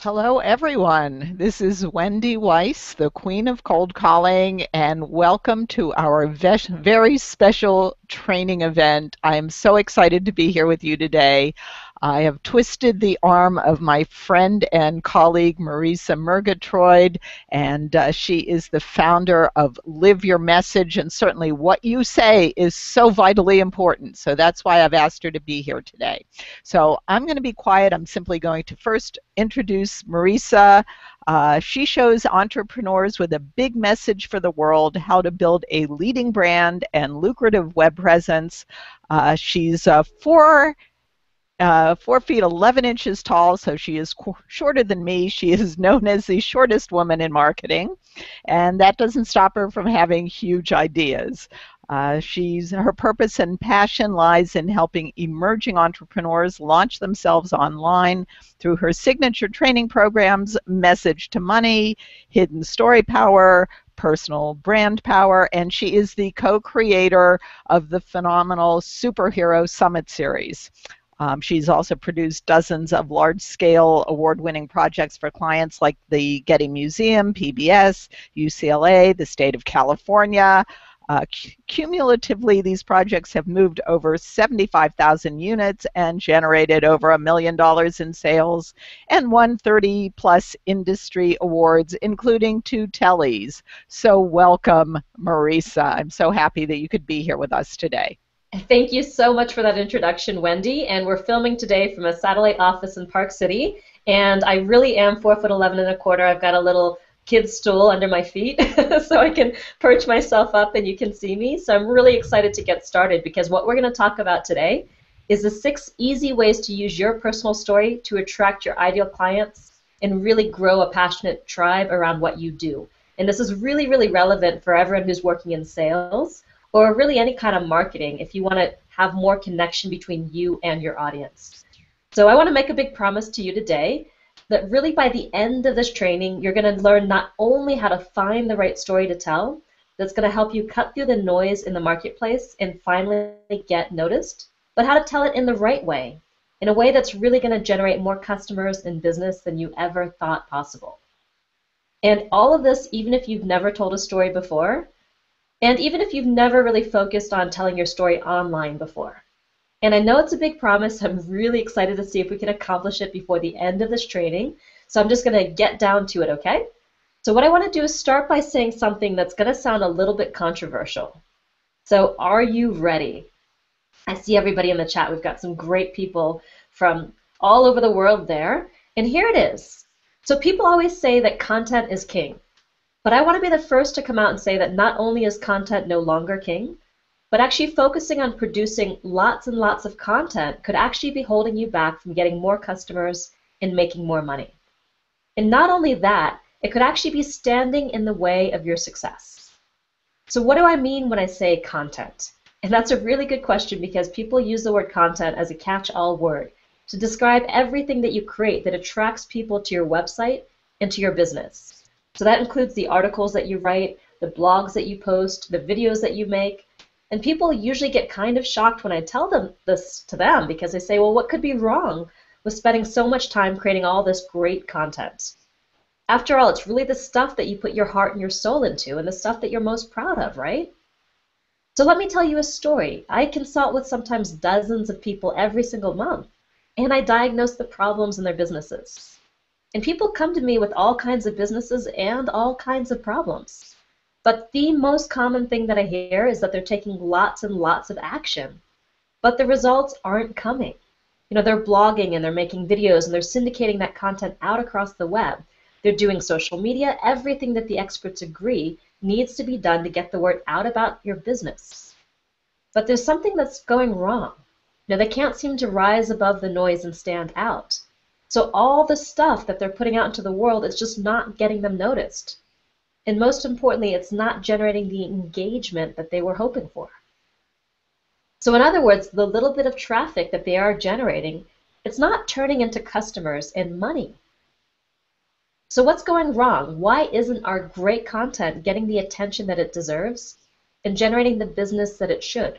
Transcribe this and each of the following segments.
Hello, everyone. This is Wendy Weiss, the Queen of Cold Calling, and welcome to our very special training event. I am so excited to be here with you today. I have twisted the arm of my friend and colleague, Marisa Murgatroyd, and she is the founder of Live Your Message, and certainly what you say is so vitally important. So that's why I've asked her to be here today. So I'm going to be quiet. I'm simply going to first introduce Marisa. She shows entrepreneurs with a big message for the world how to build a leading brand and lucrative web presence. She's 4 feet 11 inches tall, so she is shorter than me. She is known as the shortest woman in marketing, and that doesn't stop her from having huge ideas. Her purpose and passion lies in helping emerging entrepreneurs launch themselves online through her signature training programs, Message to Money, Hidden Story Power, Personal Brand Power, and she is the co-creator of the phenomenal Superhero Summit series. She's also produced dozens of large-scale award-winning projects for clients like the Getty Museum, PBS, UCLA, the state of California. Cumulatively, these projects have moved over 75,000 units and generated over $1 million in sales and won 30-plus industry awards, including 2 Tellys. So welcome, Marisa. I'm so happy that you could be here with us today. Thank you so much for that introduction, Wendy. And we're filming today from a satellite office in Park City. And I really am 4'11" and a quarter. I've got a little kid's stool under my feet so I can perch myself up and you can see me. So I'm really excited to get started because what we're going to talk about today is the 6 easy ways to use your personal story to attract your ideal clients and really grow a passionate tribe around what you do. And this is really, really relevant for everyone who's working in sales or really any kind of marketing if you want to have more connection between you and your audience. So I want to make a big promise to you today that really by the end of this training, you're going to learn not only how to find the right story to tell, that's going to help you cut through the noise in the marketplace and finally get noticed, but how to tell it in the right way, in a way that's really going to generate more customers and business than you ever thought possible. And all of this, even if you've never told a story before, and even if you've never really focused on telling your story online before. And I know it's a big promise. I'm really excited to see if we can accomplish it before the end of this training. So I'm just going to get down to it, okay? So what I want to do is start by saying something that's going to sound a little bit controversial. So are you ready? I see everybody in the chat. We've got some great people from all over the world there. And here it is. So people always say that content is king. But I want to be the first to come out and say that not only is content no longer king, but actually focusing on producing lots and lots of content could actually be holding you back from getting more customers and making more money. And not only that, it could actually be standing in the way of your success. So what do I mean when I say content? And that's a really good question because people use the word content as a catch-all word to describe everything that you create that attracts people to your website and to your business. So that includes the articles that you write, the blogs that you post, the videos that you make. And people usually get kind of shocked when I tell them this to them because they say, well, what could be wrong with spending so much time creating all this great content? After all, it's really the stuff that you put your heart and your soul into and the stuff that you're most proud of, right? So let me tell you a story. I consult with sometimes dozens of people every single month, and I diagnose the problems in their businesses. And people come to me with all kinds of businesses and all kinds of problems. But the most common thing that I hear is that they're taking lots and lots of action, but the results aren't coming. You know, they're blogging and they're making videos and they're syndicating that content out across the web. They're doing social media, everything that the experts agree needs to be done to get the word out about your business. But there's something that's going wrong. You know, they can't seem to rise above the noise and stand out. So all the stuff that they're putting out into the world is just not getting them noticed. And most importantly, it's not generating the engagement that they were hoping for. So in other words, the little bit of traffic that they are generating, it's not turning into customers and money. So what's going wrong? Why isn't our great content getting the attention that it deserves and generating the business that it should?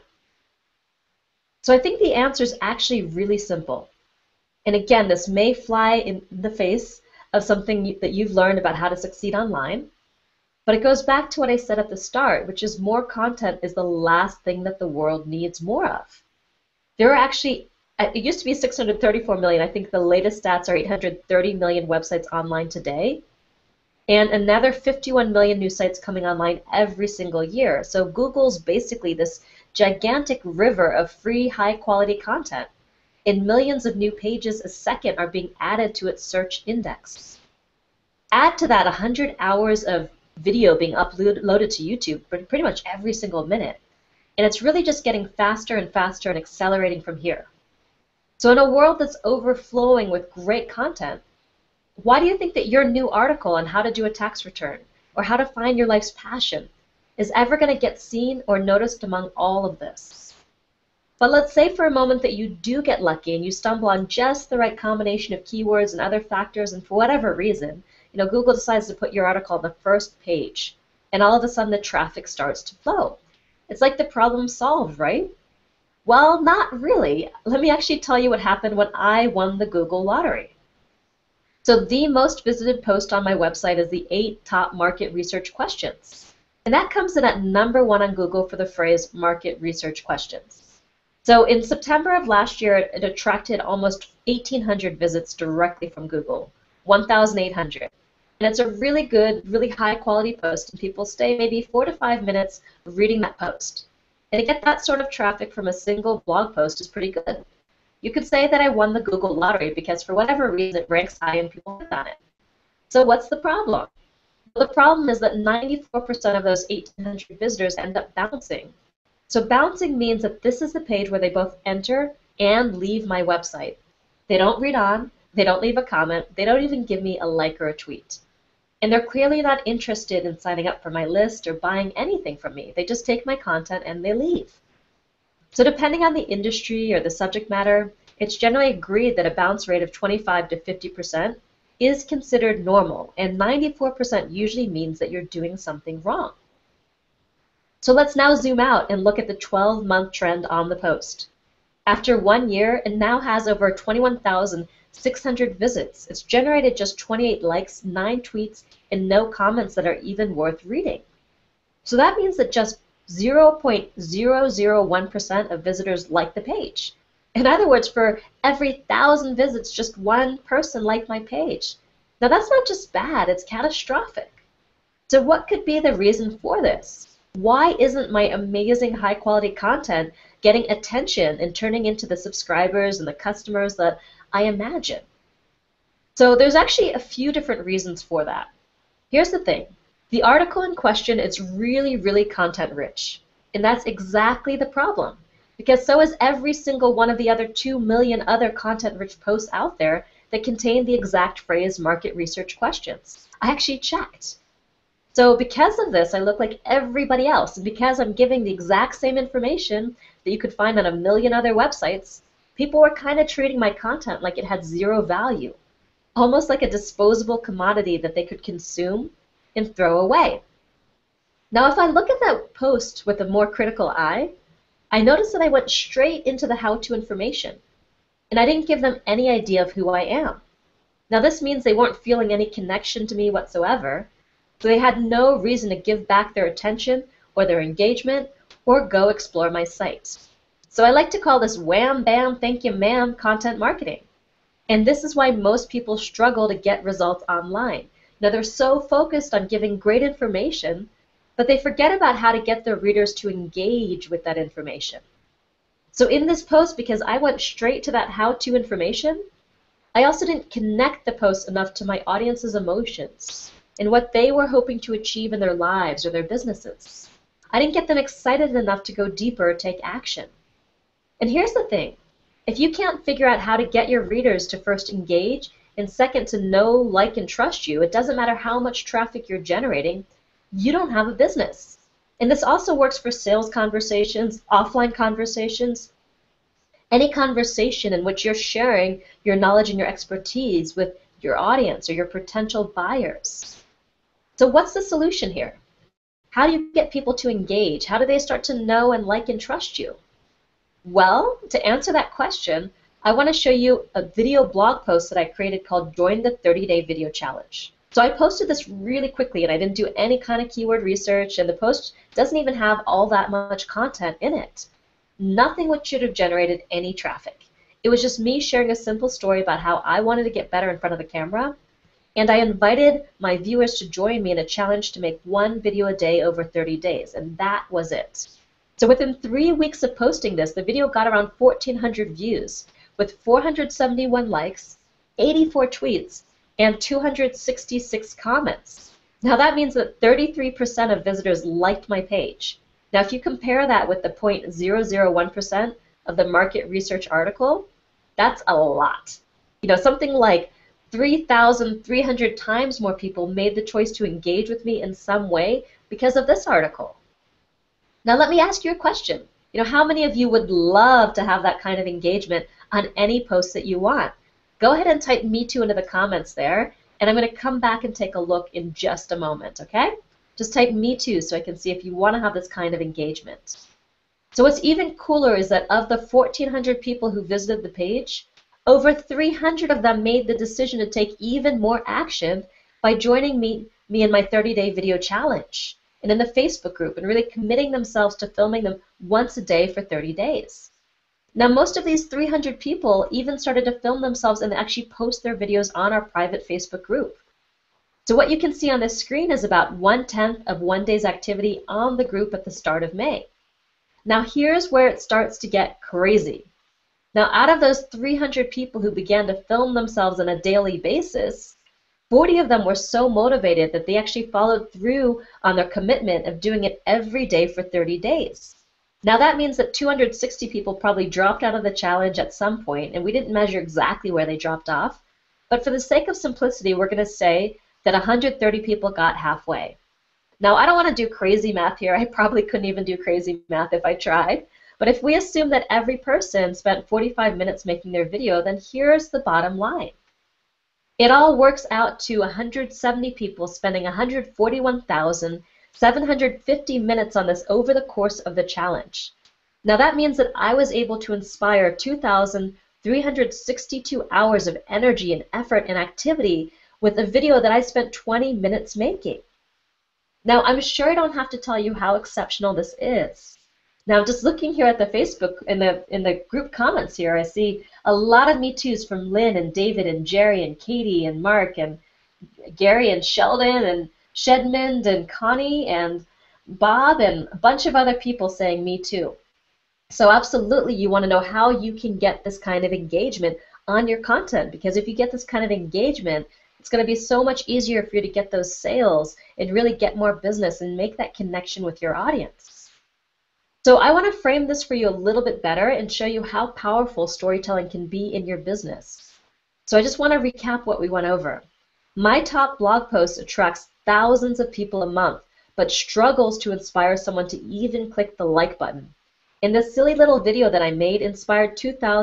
So I think the answer is actually really simple. And again, this may fly in the face of something that you've learned about how to succeed online. But it goes back to what I said at the start, which is more content is the last thing that the world needs more of. There are actually, it used to be 634 million. I think the latest stats are 830 million websites online today, and another 51 million new sites coming online every single year. So Google's basically this gigantic river of free, high-quality content, and millions of new pages a second are being added to its search index. Add to that 100 hours of video being uploaded to YouTube pretty much every single minute, and it's really just getting faster and faster and accelerating from here. So in a world that's overflowing with great content, why do you think that your new article on how to do a tax return or how to find your life's passion is ever going to get seen or noticed among all of this? But let's say for a moment that you do get lucky and you stumble on just the right combination of keywords and other factors, and for whatever reason, Google decides to put your article on the first page, and all of a sudden the traffic starts to flow. It's like the problem solved, right? Well, not really. Let me actually tell you what happened when I won the Google lottery. So the most visited post on my website is the 8 top market research questions. And that comes in at #1 on Google for the phrase market research questions. So in September of last year, it attracted almost 1,800 visits directly from Google, 1,800. And it's a really good, really high quality post, and people stay maybe 4 to 5 minutes reading that post. And to get that sort of traffic from a single blog post is pretty good. You could say that I won the Google lottery because for whatever reason it ranks high and people click on it. So what's the problem? Well, the problem is that 94% of those 1,800 visitors end up bouncing. So bouncing means that this is the page where they both enter and leave my website. They don't read on, they don't leave a comment, they don't even give me a like or a tweet. And they're clearly not interested in signing up for my list or buying anything from me. They just take my content and they leave. So depending on the industry or the subject matter, it's generally agreed that a bounce rate of 25 to 50% is considered normal, and 94% usually means that you're doing something wrong. So let's now zoom out and look at the 12-month trend on the post. After 1 year, it now has over 21,600 visits. It's generated just 28 likes, 9 tweets, and no comments that are even worth reading. So that means that just 0.001% of visitors like the page. In other words, for every 1,000 visits, just 1 person liked my page. Now that's not just bad, it's catastrophic. So what could be the reason for this? Why isn't my amazing high quality content getting attention and turning into the subscribers and the customers that I imagine? So there's actually a few different reasons for that. Here's the thing. The article in question is really, really content rich. And that's exactly the problem. Because so is every single one of the other 2 million other content rich posts out there that contain the exact phrase market research questions. I actually checked. So because of this, I look like everybody else. And because I'm giving the exact same information that you could find on a million other websites, people were kind of treating my content like it had zero value. Almost like a disposable commodity that they could consume and throw away. Now if I look at that post with a more critical eye, I noticed that I went straight into the how-to information, and I didn't give them any idea of who I am. Now this means they weren't feeling any connection to me whatsoever, so they had no reason to give back their attention or their engagement or go explore my site. So I like to call this wham bam thank you ma'am content marketing. And this is why most people struggle to get results online. Now they're so focused on giving great information, but they forget about how to get their readers to engage with that information. So in this post, because I went straight to that how-to information, I also didn't connect the post enough to my audience's emotions and what they were hoping to achieve in their lives or their businesses. I didn't get them excited enough to go deeper or take action. And here's the thing. If you can't figure out how to get your readers to first engage and second to know, like, and trust you, it doesn't matter how much traffic you're generating, you don't have a business. And this also works for sales conversations, offline conversations, any conversation in which you're sharing your knowledge and your expertise with your audience or your potential buyers. So what's the solution here? How do you get people to engage? How do they start to know and like and trust you? Well, to answer that question, I want to show you a video blog post that I created called Join the 30-Day Video Challenge. So I posted this really quickly, and I didn't do any kind of keyword research, and the post doesn't even have all that much content in it. Nothing which should have generated any traffic. It was just me sharing a simple story about how I wanted to get better in front of the camera, and I invited my viewers to join me in a challenge to make one video a day over 30 days, and that was it. So within 3 weeks of posting this, the video got around 1,400 views, with 471 likes, 84 tweets, and 266 comments. Now that means that 33% of visitors liked my page. Now if you compare that with the 0.001% of the market research article, that's a lot. You know, something like 3,300 times more people made the choice to engage with me in some way because of this article. Now let me ask you a question. You know, how many of you would love to have that kind of engagement on any post that you want? Go ahead and type "me too" into the comments there, and I'm going to come back and take a look in just a moment, okay? Just type "me too" so I can see if you want to have this kind of engagement. So what's even cooler is that of the 1,400 people who visited the page, over 300 of them made the decision to take even more action by joining me in my 30-day video challenge and in the Facebook group and really committing themselves to filming them once a day for 30 days. Now, most of these 300 people even started to film themselves and actually post their videos on our private Facebook group. So what you can see on this screen is about 1/10 of one day's activity on the group at the start of May. Now, here's where it starts to get crazy. Now, out of those 300 people who began to film themselves on a daily basis, 40 of them were so motivated that they actually followed through on their commitment of doing it every day for 30 days. Now that means that 260 people probably dropped out of the challenge at some point, and we didn't measure exactly where they dropped off, but for the sake of simplicity, we're going to say that 130 people got halfway. Now I don't want to do crazy math here. I probably couldn't even do crazy math if I tried, but if we assume that every person spent 45 minutes making their video, then here's the bottom line. It all works out to 170 people spending 141,750 minutes on this over the course of the challenge. Now that means that I was able to inspire 2,362 hours of energy and effort and activity with a video that I spent 20 minutes making. Now I'm sure I don't have to tell you how exceptional this is. Now just looking here at the Facebook, in the group comments here, I see a lot of Me Too's from Lynn and David and Jerry and Katie and Mark and Gary and Sheldon and Shedmond and Connie and Bob and a bunch of other people saying Me Too. So absolutely you want to know how you can get this kind of engagement on your content, because if you get this kind of engagement, it's going to be so much easier for you to get those sales and really get more business and make that connection with your audience. So I want to frame this for you a little bit better and show you how powerful storytelling can be in your business. So I just want to recap what we went over. My top blog post attracts thousands of people a month, but struggles to inspire someone to even click the like button. And this silly little video that I made inspired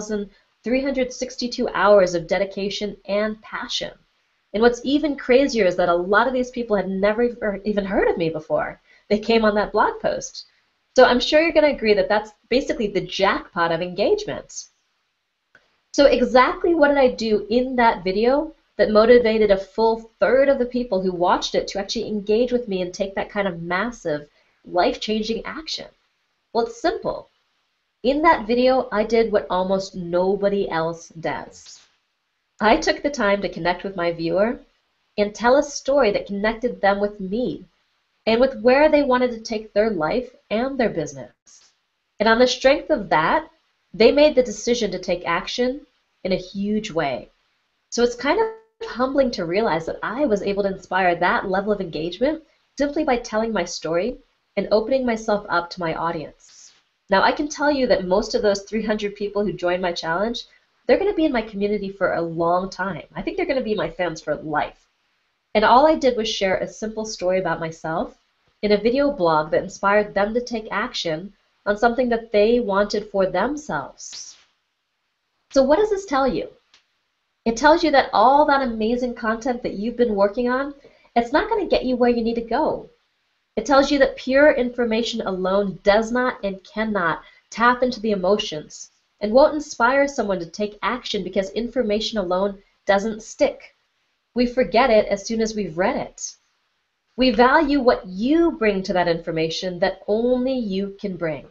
2,362 hours of dedication and passion. And what's even crazier is that a lot of these people had never even heard of me before. They came on that blog post. So I'm sure you're going to agree that that's basically the jackpot of engagement. So exactly what did I do in that video that motivated a full third of the people who watched it to actually engage with me and take that kind of massive, life-changing action? Well, it's simple. In that video, I did what almost nobody else does. I took the time to connect with my viewer and tell a story that connected them with me and with where they wanted to take their life and their business. And on the strength of that, they made the decision to take action in a huge way. So it's kind of humbling to realize that I was able to inspire that level of engagement simply by telling my story and opening myself up to my audience. Now I can tell you that most of those 300 people who joined my challenge, they're going to be in my community for a long time. I think they're going to be my fans for life. And all I did was share a simple story about myself in a video blog that inspired them to take action on something that they wanted for themselves. So what does this tell you? It tells you that all that amazing content that you've been working on, it's not going to get you where you need to go. It tells you that pure information alone does not and cannot tap into the emotions and won't inspire someone to take action because information alone doesn't stick. We forget it as soon as we've read it. We value what you bring to that information that only you can bring.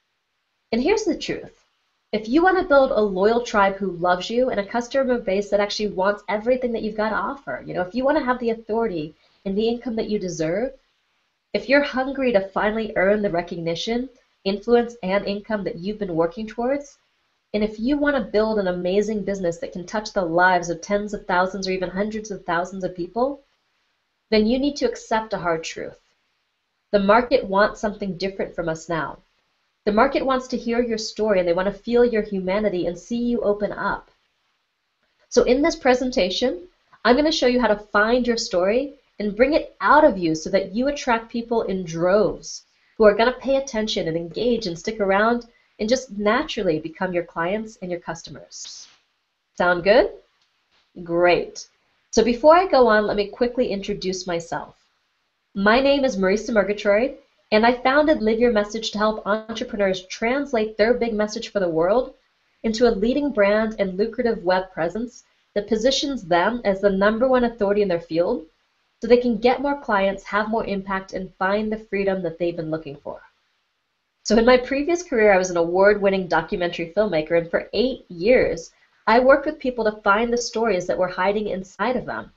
And here's the truth. If you want to build a loyal tribe who loves you and a customer base that actually wants everything that you've got to offer, if you want to have the authority and the income that you deserve, if you're hungry to finally earn the recognition, influence, and income that you've been working towards, and if you want to build an amazing business that can touch the lives of tens of thousands or even hundreds of thousands of people, then you need to accept a hard truth. The market wants something different from us now. The market wants to hear your story and they want to feel your humanity and see you open up. So in this presentation, I'm going to show you how to find your story and bring it out of you so that you attract people in droves who are going to pay attention and engage and stick around and just naturally become your clients and your customers. Sound good? Great. So before I go on, let me quickly introduce myself. My name is Marisa Murgatroyd, and I founded Live Your Message to help entrepreneurs translate their big message for the world into a leading brand and lucrative web presence that positions them as the #1 authority in their field so they can get more clients, have more impact, and find the freedom that they've been looking for. So in my previous career, I was an award-winning documentary filmmaker, and for 8 years, I worked with people to find the stories that were hiding inside of them.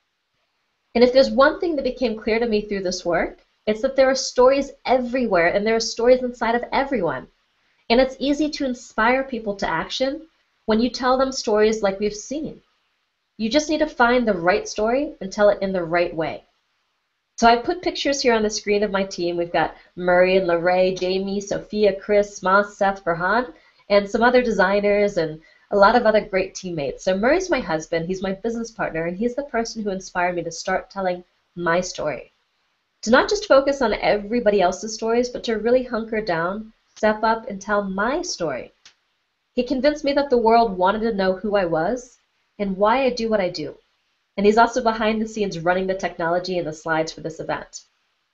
And if there's one thing that became clear to me through this work, it's that there are stories everywhere, and there are stories inside of everyone. And it's easy to inspire people to action when you tell them stories like we've seen. You just need to find the right story and tell it in the right way. So I put pictures here on the screen of my team. We've got Murray and Lorraine, Jamie, Sophia, Chris, Mas, Seth, Farhan, and some other designers and a lot of other great teammates. So Murray's my husband, he's my business partner, and he's the person who inspired me to start telling my story. To not just focus on everybody else's stories, but to really hunker down, step up, and tell my story. He convinced me that the world wanted to know who I was and why I do what I do. And he's also behind the scenes running the technology and the slides for this event.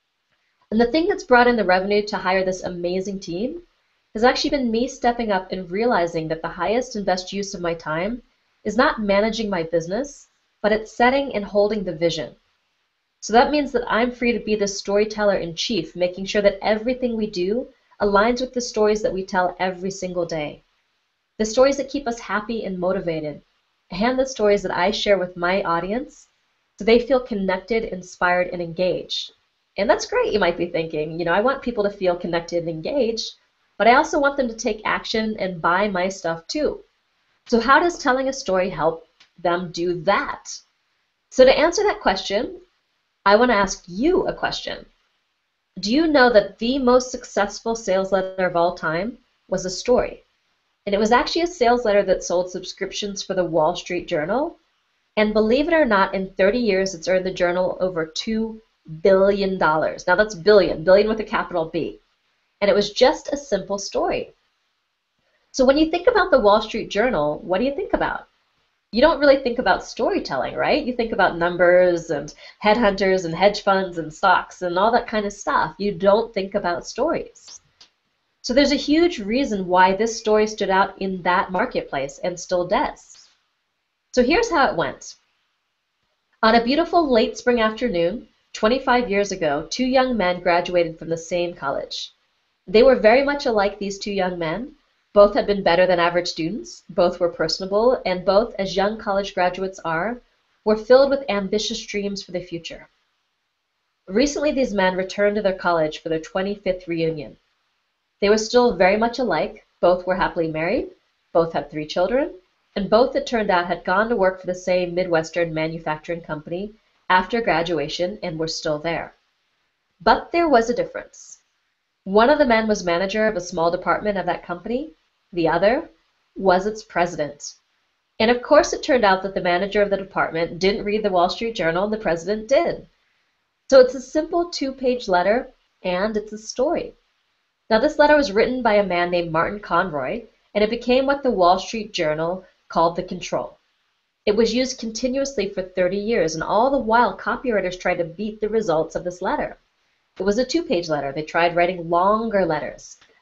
And the thing that's brought in the revenue to hire this amazing team has actually been me stepping up and realizing that the highest and best use of my time is not managing my business, but it's setting and holding the vision. So that means that I'm free to be the storyteller in chief, making sure that everything we do aligns with the stories that we tell every single day. The stories that keep us happy and motivated, and the stories that I share with my audience so they feel connected, inspired, and engaged. And that's great, you might be thinking. I want people to feel connected and engaged, but I also want them to take action and buy my stuff too. So how does telling a story help them do that? So to answer that question, I want to ask you a question. Do you know that the most successful sales letter of all time was a story? And it was actually a sales letter that sold subscriptions for the Wall Street Journal. And believe it or not, in 30 years, it's earned the journal over $2 billion. Now that's billion with a capital B. And it was just a simple story. So when you think about the Wall Street Journal, what do you think about? You don't really think about storytelling, right? You think about numbers and headhunters and hedge funds and stocks and all that kind of stuff. You don't think about stories. So there's a huge reason why this story stood out in that marketplace and still does. So here's how it went. On a beautiful late spring afternoon, 25 years ago, 2 young men graduated from the same college. They were very much alike, these 2 young men. Both had been better than average students, both were personable, and both, as young college graduates are, were filled with ambitious dreams for the future. Recently, these men returned to their college for their 25th reunion. They were still very much alike, both were happily married, both had 3 children, and both, it turned out, had gone to work for the same Midwestern manufacturing company after graduation and were still there. But there was a difference. One of the men was manager of a small department of that company. The other was its president. And of course it turned out that the manager of the department didn't read the Wall Street Journal and the president did. So it's a simple 2-page letter and it's a story. Now this letter was written by a man named Martin Conroy and it became what the Wall Street Journal called the Control. It was used continuously for 30 years and all the while copywriters tried to beat the results of this letter. It was a 2-page letter. They tried writing longer letters,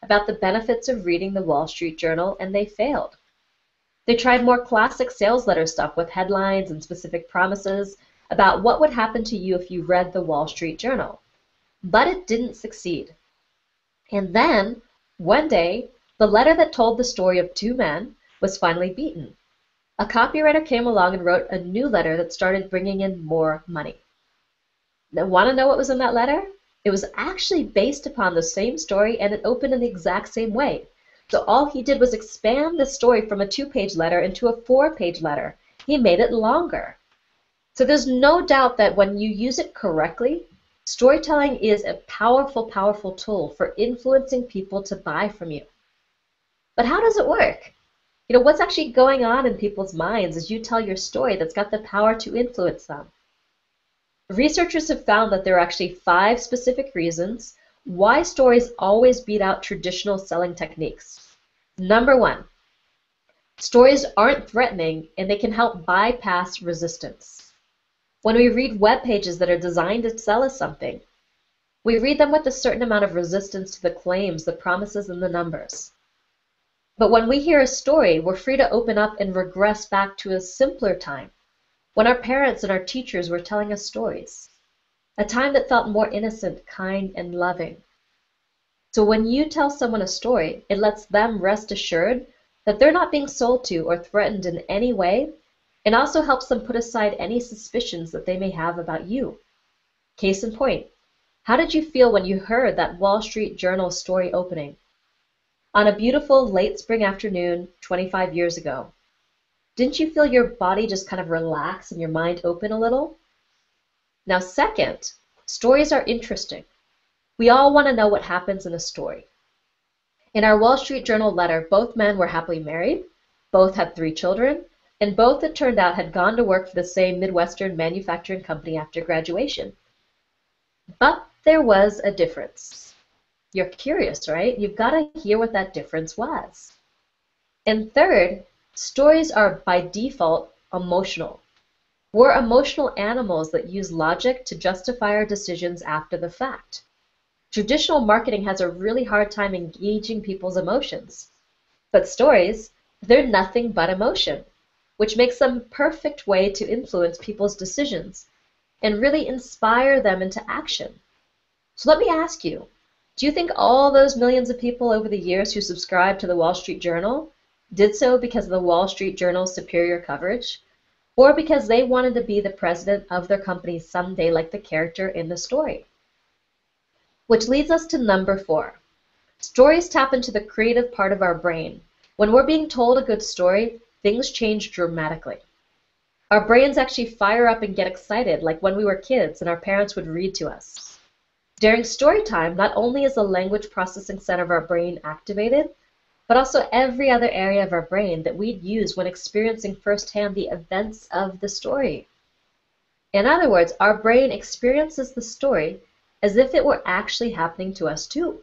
about the benefits of reading the Wall Street Journal, and they failed. They tried more classic sales letter stuff with headlines and specific promises about what would happen to you if you read the Wall Street Journal. But it didn't succeed. And then, one day, the letter that told the story of two men was finally beaten. A copywriter came along and wrote a new letter that started bringing in more money. Now, want to know what was in that letter? It was actually based upon the same story, and it opened in the exact same way. So all he did was expand the story from a 2-page letter into a 4-page letter. He made it longer. So there's no doubt that when you use it correctly, storytelling is a powerful, powerful tool for influencing people to buy from you. But how does it work? What's actually going on in people's minds as you tell your story that's got the power to influence them? Researchers have found that there are actually 5 specific reasons why stories always beat out traditional selling techniques. Number 1, stories aren't threatening and they can help bypass resistance. When we read web pages that are designed to sell us something, we read them with a certain amount of resistance to the claims, the promises, and the numbers. But when we hear a story, we're free to open up and regress back to a simpler time, when our parents and our teachers were telling us stories, a time that felt more innocent, kind, and loving. So when you tell someone a story, it lets them rest assured that they're not being sold to or threatened in any way, and also helps them put aside any suspicions that they may have about you. Case in point, how did you feel when you heard that Wall Street Journal story opening? On a beautiful late spring afternoon 25 years ago, didn't you feel your body just kind of relax and your mind open a little? Now, second, stories are interesting. We all want to know what happens in a story. In our Wall Street Journal letter, both men were happily married, both had 3 children, and both, it turned out, had gone to work for the same Midwestern manufacturing company after graduation. But there was a difference. You're curious, right? You've got to hear what that difference was. And third, stories are by default emotional. We're emotional animals that use logic to justify our decisions after the fact. Traditional marketing has a really hard time engaging people's emotions. But stories, they're nothing but emotion, which makes them a perfect way to influence people's decisions and really inspire them into action. So let me ask you, do you think all those millions of people over the years who subscribed to the Wall Street Journal did so because of the Wall Street Journal's superior coverage, or because they wanted to be the president of their company someday like the character in the story? Which leads us to number 4. Stories tap into the creative part of our brain. When we're being told a good story, things change dramatically. Our brains actually fire up and get excited like when we were kids and our parents would read to us. During story time, not only is the language processing center of our brain activated, but also every other area of our brain that we'd use when experiencing firsthand the events of the story. In other words, our brain experiences the story as if it were actually happening to us too.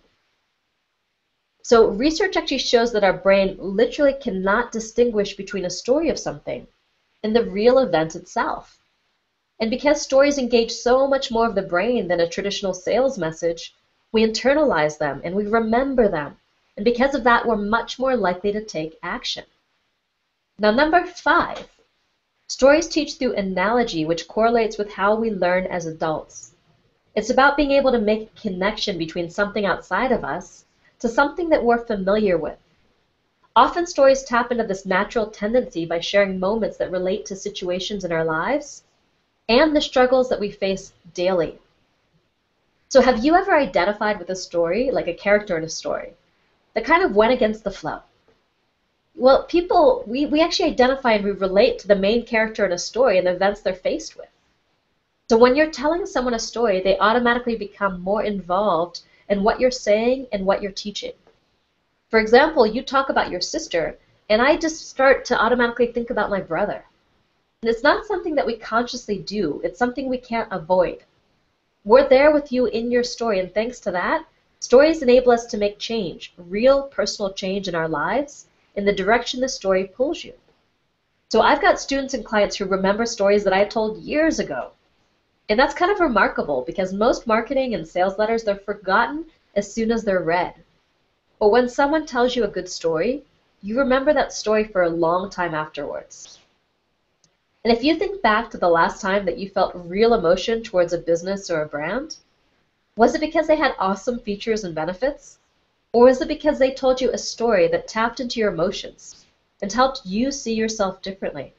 So research actually shows that our brain literally cannot distinguish between a story of something and the real event itself. And because stories engage so much more of the brain than a traditional sales message, we internalize them and we remember them. And because of that, we're much more likely to take action. Now, number 5, stories teach through analogy, which correlates with how we learn as adults. It's about being able to make a connection between something outside of us to something that we're familiar with. Often stories tap into this natural tendency by sharing moments that relate to situations in our lives and the struggles that we face daily. So have you ever identified with a story, like a character in a story, that kind of went against the flow? Well, we actually identify and we relate to the main character in a story and the events they're faced with. So when you're telling someone a story, they automatically become more involved in what you're saying and what you're teaching. For example, you talk about your sister, and I just start to automatically think about my brother. And it's not something that we consciously do. It's something we can't avoid. We're there with you in your story, and thanks to that, stories enable us to make change, real personal change in our lives, in the direction the story pulls you. So I've got students and clients who remember stories that I told years ago. And that's kind of remarkable because most marketing and sales letters, they're forgotten as soon as they're read. Or when someone tells you a good story, you remember that story for a long time afterwards. And if you think back to the last time that you felt real emotion towards a business or a brand, was it because they had awesome features and benefits? Or was it because they told you a story that tapped into your emotions and helped you see yourself differently?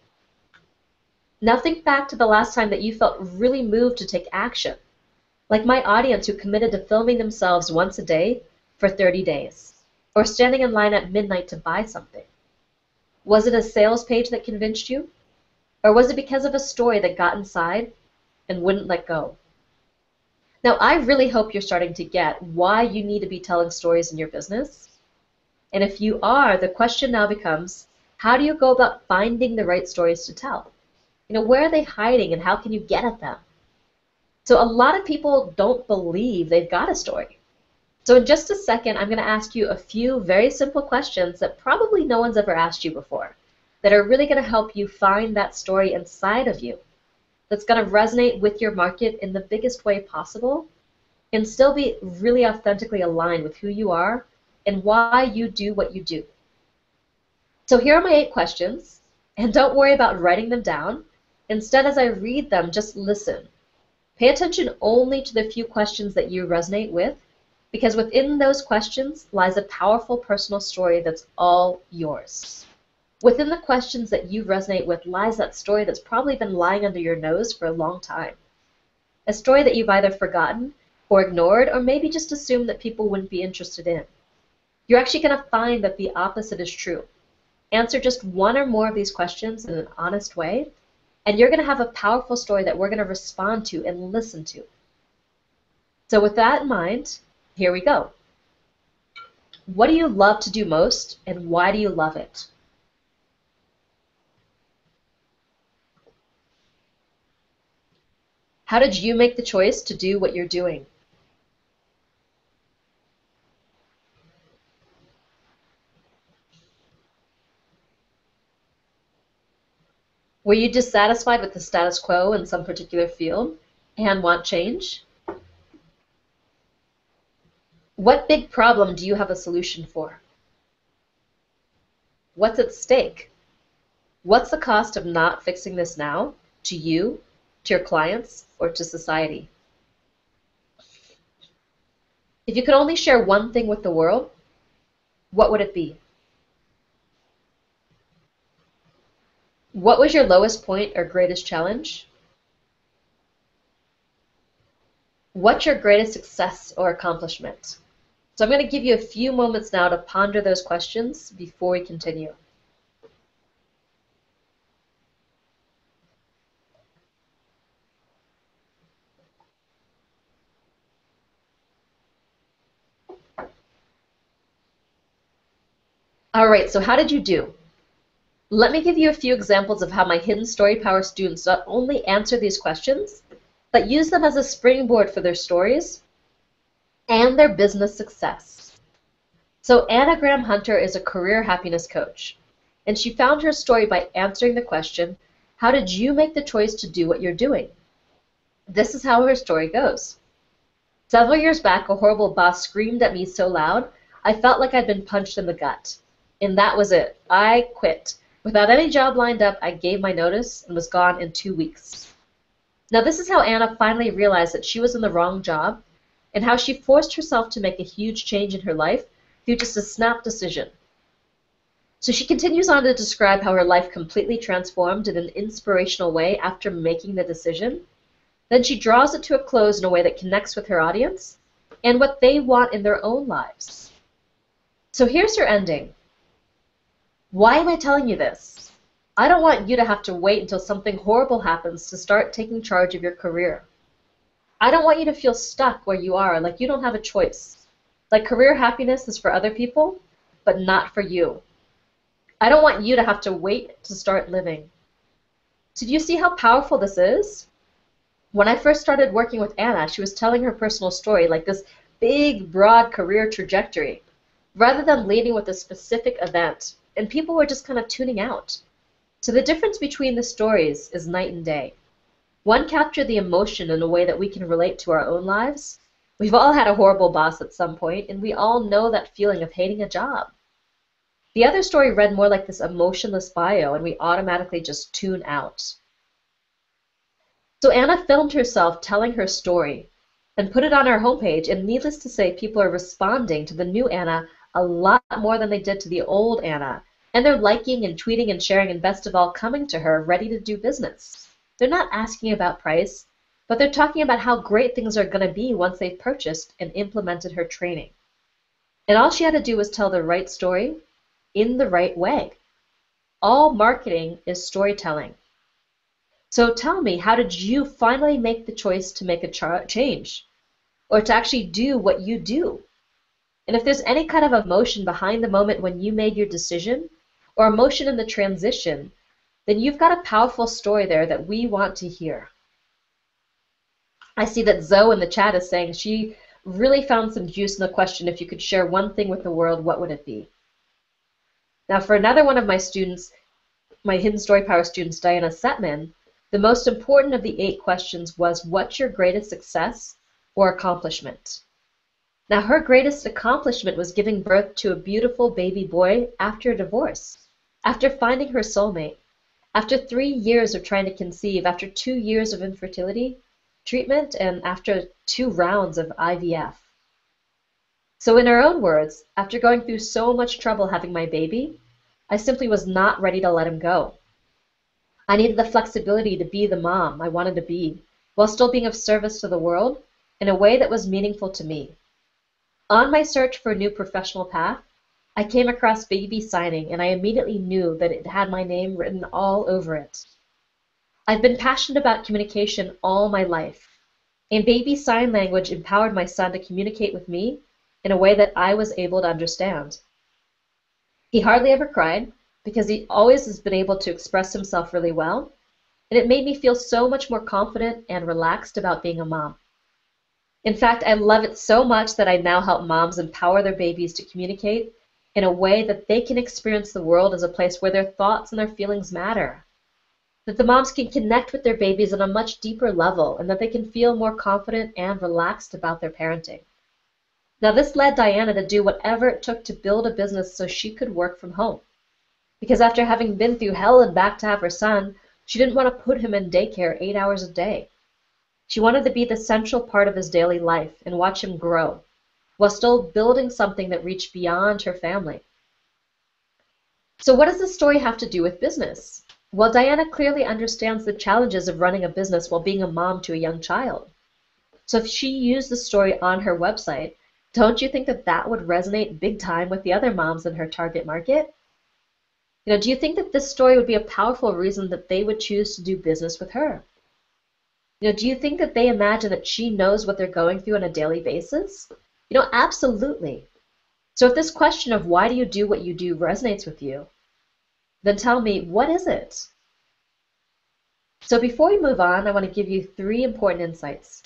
Now think back to the last time that you felt really moved to take action, like my audience who committed to filming themselves once a day for 30 days, or standing in line at midnight to buy something. Was it a sales page that convinced you? Or was it because of a story that got inside and wouldn't let go? Now, I really hope you're starting to get why you need to be telling stories in your business. And if you are, the question now becomes, how do you go about finding the right stories to tell? Where are they hiding and how can you get at them? So a lot of people don't believe they've got a story. So in just a second, I'm going to ask you a few very simple questions that probably no one's ever asked you before, that are really going to help you find that story inside of you that's going to resonate with your market in the biggest way possible and still be really authentically aligned with who you are and why you do what you do. So here are my 8 questions, and don't worry about writing them down. Instead, as I read them, just listen. Pay attention only to the few questions that you resonate with, because within those questions lies a powerful personal story that's all yours. Within the questions that you resonate with lies that story that's probably been lying under your nose for a long time. A story that you've either forgotten or ignored, or maybe just assumed that people wouldn't be interested in. You're actually going to find that the opposite is true. Answer just one or more of these questions in an honest way, and you're going to have a powerful story that we're going to respond to and listen to. So with that in mind, here we go. What do you love to do most, and why do you love it? How did you make the choice to do what you're doing? Were you dissatisfied with the status quo in some particular field and want change? What big problem do you have a solution for? What's at stake? What's the cost of not fixing this now, to you, to your clients, or to society? If you could only share one thing with the world, what would it be? What was your lowest point or greatest challenge? What's your greatest success or accomplishment? So I'm going to give you a few moments now to ponder those questions before we continue. All right, so how did you do? Let me give you a few examples of how my Hidden Story Power students not only answer these questions, but use them as a springboard for their stories and their business success. So Anna Graham Hunter is a career happiness coach, and she found her story by answering the question, how did you make the choice to do what you're doing? This is how her story goes. Several years back, a horrible boss screamed at me so loud, I felt like I'd been punched in the gut. And that was it. I quit. Without any job lined up, I gave my notice and was gone in 2 weeks. Now this is how Anna finally realized that she was in the wrong job and how she forced herself to make a huge change in her life through just a snap decision. So she continues on to describe how her life completely transformed in an inspirational way after making the decision. Then she draws it to a close in a way that connects with her audience and what they want in their own lives. So here's her ending. Why am I telling you this? I don't want you to have to wait until something horrible happens to start taking charge of your career. I don't want you to feel stuck where you are, like you don't have a choice. Like career happiness is for other people, but not for you. I don't want you to have to wait to start living. So do you see how powerful this is? When I first started working with Anna, she was telling her personal story, like this big, broad career trajectory, rather than leading with a specific event. And people were just kind of tuning out. So the difference between the stories is night and day. One captured the emotion in a way that we can relate to our own lives, We've all had a horrible boss at some point, and we all know that feeling of hating a job. The other story read more like this emotionless bio, and we automatically just tune out. So Anna filmed herself telling her story and put it on our homepage, and needless to say, people are responding to the new Anna a lot more than they did to the old Anna. And they're liking and tweeting and sharing, and best of all, coming to her ready to do business. They're not asking about price, but they're talking about how great things are going to be once they've purchased and implemented her training. And all she had to do was tell the right story in the right way. All marketing is storytelling. So tell me, how did you finally make the choice to make a change, or to actually do what you do? And if there's any kind of emotion behind the moment when you made your decision, or emotion in the transition, then you've got a powerful story there that we want to hear. I see that Zoe in the chat is saying she really found some juice in the question, if you could share one thing with the world, what would it be? Now for another one of my students, my Hidden Story Power students, Diana Setman, the most important of the 8 questions was, what's your greatest success or accomplishment? Now her greatest accomplishment was giving birth to a beautiful baby boy after a divorce, after finding her soulmate, after 3 years of trying to conceive, after 2 years of infertility treatment, and after 2 rounds of IVF. So in her own words, after going through so much trouble having my baby, I simply was not ready to let him go. I needed the flexibility to be the mom I wanted to be, while still being of service to the world in a way that was meaningful to me. On my search for a new professional path, I came across baby signing, and I immediately knew that it had my name written all over it. I've been passionate about communication all my life, and baby sign language empowered my son to communicate with me in a way that I was able to understand. He hardly ever cried, because he always has been able to express himself really well, and it made me feel so much more confident and relaxed about being a mom. In fact, I love it so much that I now help moms empower their babies to communicate in a way that they can experience the world as a place where their thoughts and their feelings matter. That the moms can connect with their babies on a much deeper level, and that they can feel more confident and relaxed about their parenting. Now this led Diana to do whatever it took to build a business so she could work from home. Because after having been through hell and back to have her son, she didn't want to put him in daycare 8 hours a day. She wanted to be the central part of his daily life and watch him grow, while still building something that reached beyond her family. So what does this story have to do with business? Well, Diana clearly understands the challenges of running a business while being a mom to a young child. So if she used the story on her website, don't you think that that would resonate big time with the other moms in her target market? Do you think that this story would be a powerful reason that they would choose to do business with her? Do you think that they imagine that she knows what they're going through on a daily basis? Absolutely. So if this question of why do you do what you do resonates with you, then tell me, what is it? So before we move on, I want to give you 3 important insights.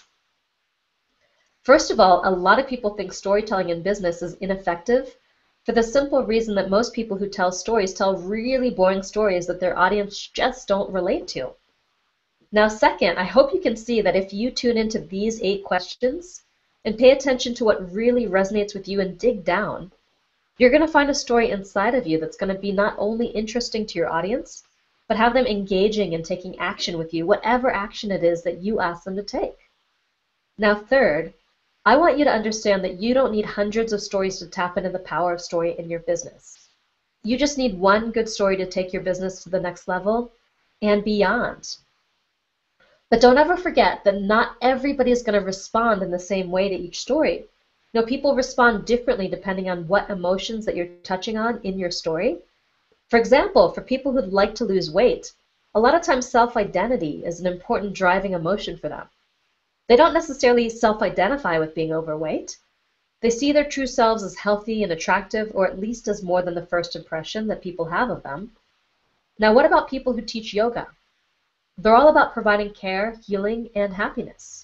First of all, a lot of people think storytelling in business is ineffective for the simple reason that most people who tell stories tell really boring stories that their audience just don't relate to. Now second, I hope you can see that if you tune into these 8 questions and pay attention to what really resonates with you and dig down, you're going to find a story inside of you that's going to be not only interesting to your audience, but have them engaging and taking action with you, whatever action it is that you ask them to take. Now third, I want you to understand that you don't need hundreds of stories to tap into the power of story in your business. You just need one good story to take your business to the next level and beyond. But don't ever forget that not everybody is going to respond in the same way to each story. People respond differently depending on what emotions that you're touching on in your story. For example, for people who'd like to lose weight, a lot of times self-identity is an important driving emotion for them. They don't necessarily self-identify with being overweight. They see their true selves as healthy and attractive, or at least as more than the first impression that people have of them. Now, what about people who teach yoga? They're all about providing care, healing, and happiness.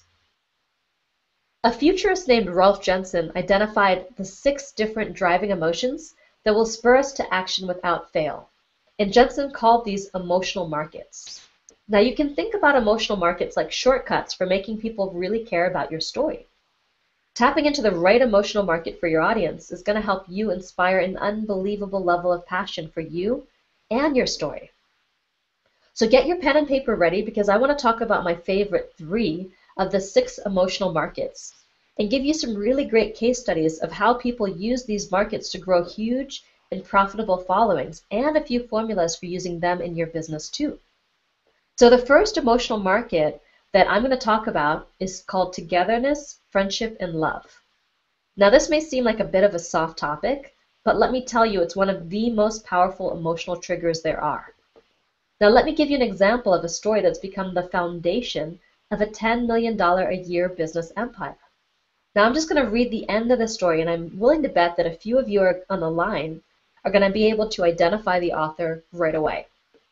A futurist named Rolf Jensen identified the 6 different driving emotions that will spur us to action without fail. And Jensen called these emotional markets. Now you can think about emotional markets like shortcuts for making people really care about your story. Tapping into the right emotional market for your audience is going to help you inspire an unbelievable level of passion for you and your story. So get your pen and paper ready because I want to talk about my favorite 3 of the 6 emotional markets and give you some really great case studies of how people use these markets to grow huge and profitable followings and a few formulas for using them in your business too. So the first emotional market that I'm going to talk about is called togetherness, friendship, and love. Now this may seem like a bit of a soft topic, but let me tell you it's one of the most powerful emotional triggers there are. Now let me give you an example of a story that's become the foundation of a $10 million a year business empire. Now I'm just going to read the end of the story, and I'm willing to bet that a few of you are on the line are going to be able to identify the author right away.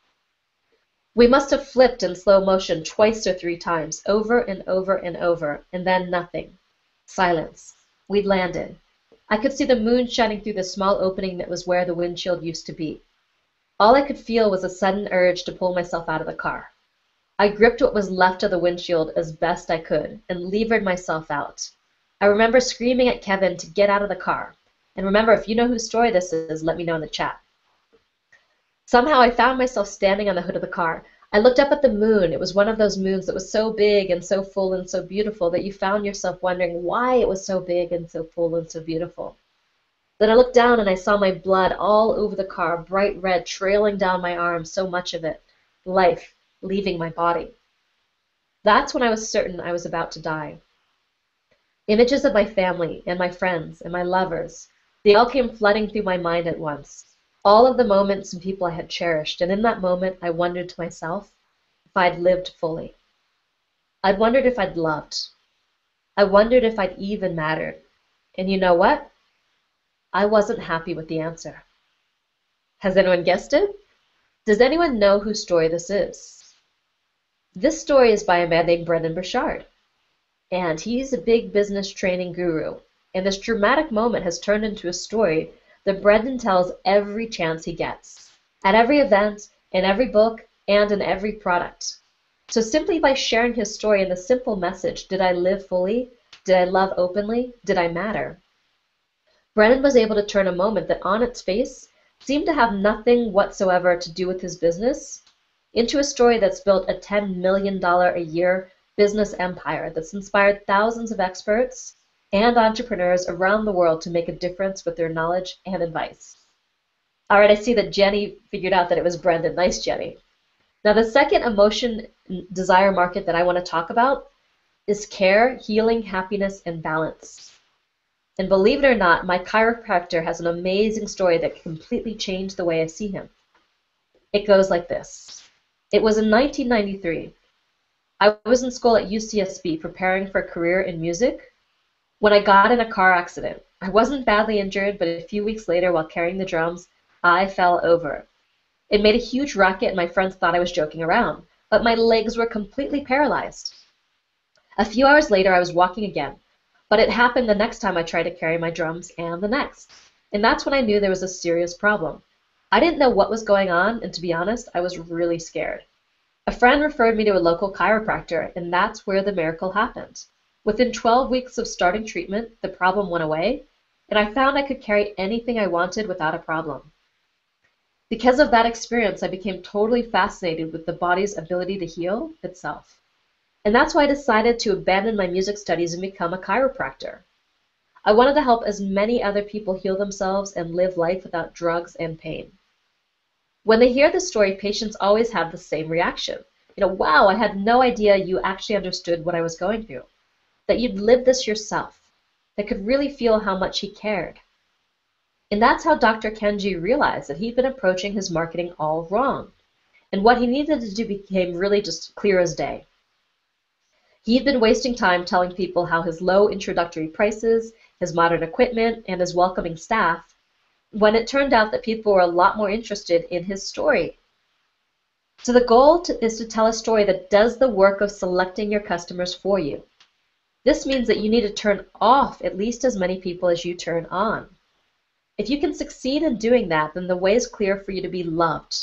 We must have flipped in slow motion twice or 3 times, over and over and over, and then nothing. Silence. We'd landed. I could see the moon shining through the small opening that was where the windshield used to be. All I could feel was a sudden urge to pull myself out of the car. I gripped what was left of the windshield as best I could and levered myself out. I remember screaming at Kevin to get out of the car. And remember, if you know whose story this is, let me know in the chat. Somehow I found myself standing on the hood of the car. I looked up at the moon. It was one of those moons that was so big and so full and so beautiful that you found yourself wondering why it was so big and so full and so beautiful. Then I looked down and I saw my blood all over the car, bright red, trailing down my arm, so much of it, life leaving my body. That's when I was certain I was about to die. Images of my family and my friends and my lovers, they all came flooding through my mind at once. All of the moments and people I had cherished, and in that moment I wondered to myself if I'd lived fully. I'd wondered if I'd loved. I wondered if I'd even mattered. And you know what? I wasn't happy with the answer. Has anyone guessed it? Does anyone know whose story this is? This story is by a man named Brendon Burchard. And he's a big business training guru. And this dramatic moment has turned into a story that Brendon tells every chance he gets, at every event, in every book, and in every product. So simply by sharing his story and the simple message, did I live fully? Did I love openly? Did I matter? Brendon was able to turn a moment that on its face seemed to have nothing whatsoever to do with his business into a story that's built a $10 million a year business empire that's inspired thousands of experts and entrepreneurs around the world to make a difference with their knowledge and advice. All right, I see that Jenny figured out that it was Brendon. Nice, Jenny. Now, the second emotion desire market that I want to talk about is care, healing, happiness, and balance. And believe it or not, my chiropractor has an amazing story that completely changed the way I see him. It goes like this. It was in 1993. I was in school at UCSB preparing for a career in music when I got in a car accident. I wasn't badly injured, but a few weeks later, while carrying the drums, I fell over. It made a huge racket, and my friends thought I was joking around, but my legs were completely paralyzed. A few hours later, I was walking again, but it happened the next time I tried to carry my drums, and the next. And that's when I knew there was a serious problem. I didn't know what was going on, and to be honest, I was really scared. A friend referred me to a local chiropractor, and that's where the miracle happened. Within 12 weeks of starting treatment, the problem went away, and I found I could carry anything I wanted without a problem. Because of that experience, I became totally fascinated with the body's ability to heal itself. And that's why I decided to abandon my music studies and become a chiropractor. I wanted to help as many other people heal themselves and live life without drugs and pain. When they hear the story, patients always have the same reaction. Wow, I had no idea you actually understood what I was going through. That you'd lived this yourself, that could really feel how much he cared. And that's how Dr. Kenji realized that he'd been approaching his marketing all wrong, and what he needed to do became really just clear as day. He'd been wasting time telling people how his low introductory prices, his modern equipment, and his welcoming staff, when it turned out that people were a lot more interested in his story. So the goal is to tell a story that does the work of selecting your customers for you. This means that you need to turn off at least as many people as you turn on. If you can succeed in doing that, then the way is clear for you to be loved.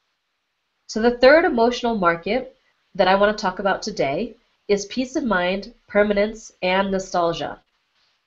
So the third emotional market that I want to talk about today is peace of mind, permanence, and nostalgia.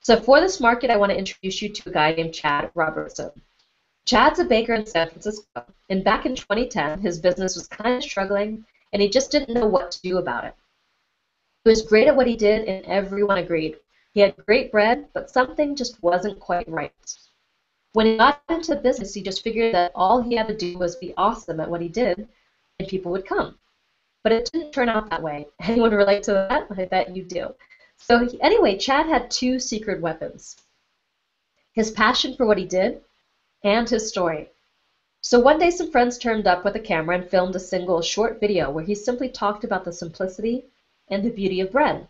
So for this market, I want to introduce you to a guy named Chad Robertson. Chad's a baker in San Francisco, and back in 2010, his business was kind of struggling, and he just didn't know what to do about it. He was great at what he did, and everyone agreed. He had great bread, but something just wasn't quite right. When he got into business, he just figured that all he had to do was be awesome at what he did, and people would come. But it didn't turn out that way. Anyone relate to that? I bet you do. So anyway, Chad had two secret weapons: his passion for what he did and his story. So one day some friends turned up with a camera and filmed a single short video where he simply talked about the simplicity and the beauty of bread.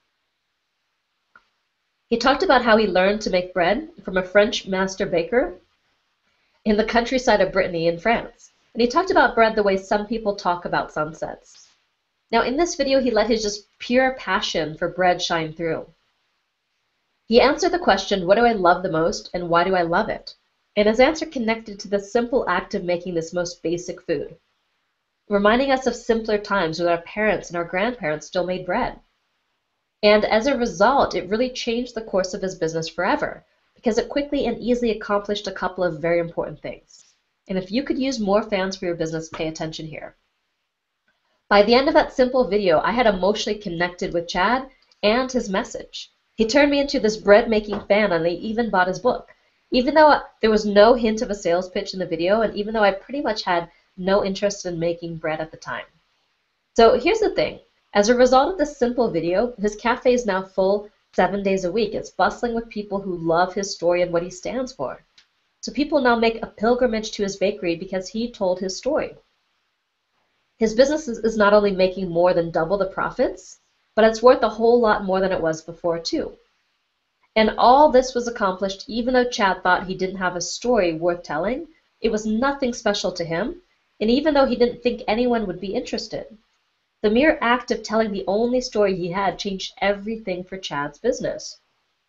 He talked about how he learned to make bread from a French master baker in the countryside of Brittany in France. And he talked about bread the way some people talk about sunsets. Now in this video, he let his just pure passion for bread shine through. He answered the question, what do I love the most and why do I love it? And his answer connected to the simple act of making this most basic food, reminding us of simpler times when our parents and our grandparents still made bread. And as a result, it really changed the course of his business forever, because it quickly and easily accomplished a couple of very important things. And if you could use more fans for your business, pay attention here. By the end of that simple video, I had emotionally connected with Chad and his message. He turned me into this bread-making fan, and I even bought his book. Even though there was no hint of a sales pitch in the video, and even though I pretty much had no interest in making bread at the time. So here's the thing. As a result of this simple video, his cafe is now full 7 days a week. It's bustling with people who love his story and what he stands for. So people now make a pilgrimage to his bakery because he told his story. His business is not only making more than double the profits, but it's worth a whole lot more than it was before too. And all this was accomplished even though Chad thought he didn't have a story worth telling. It was nothing special to him, and even though he didn't think anyone would be interested. The mere act of telling the only story he had changed everything for Chad's business.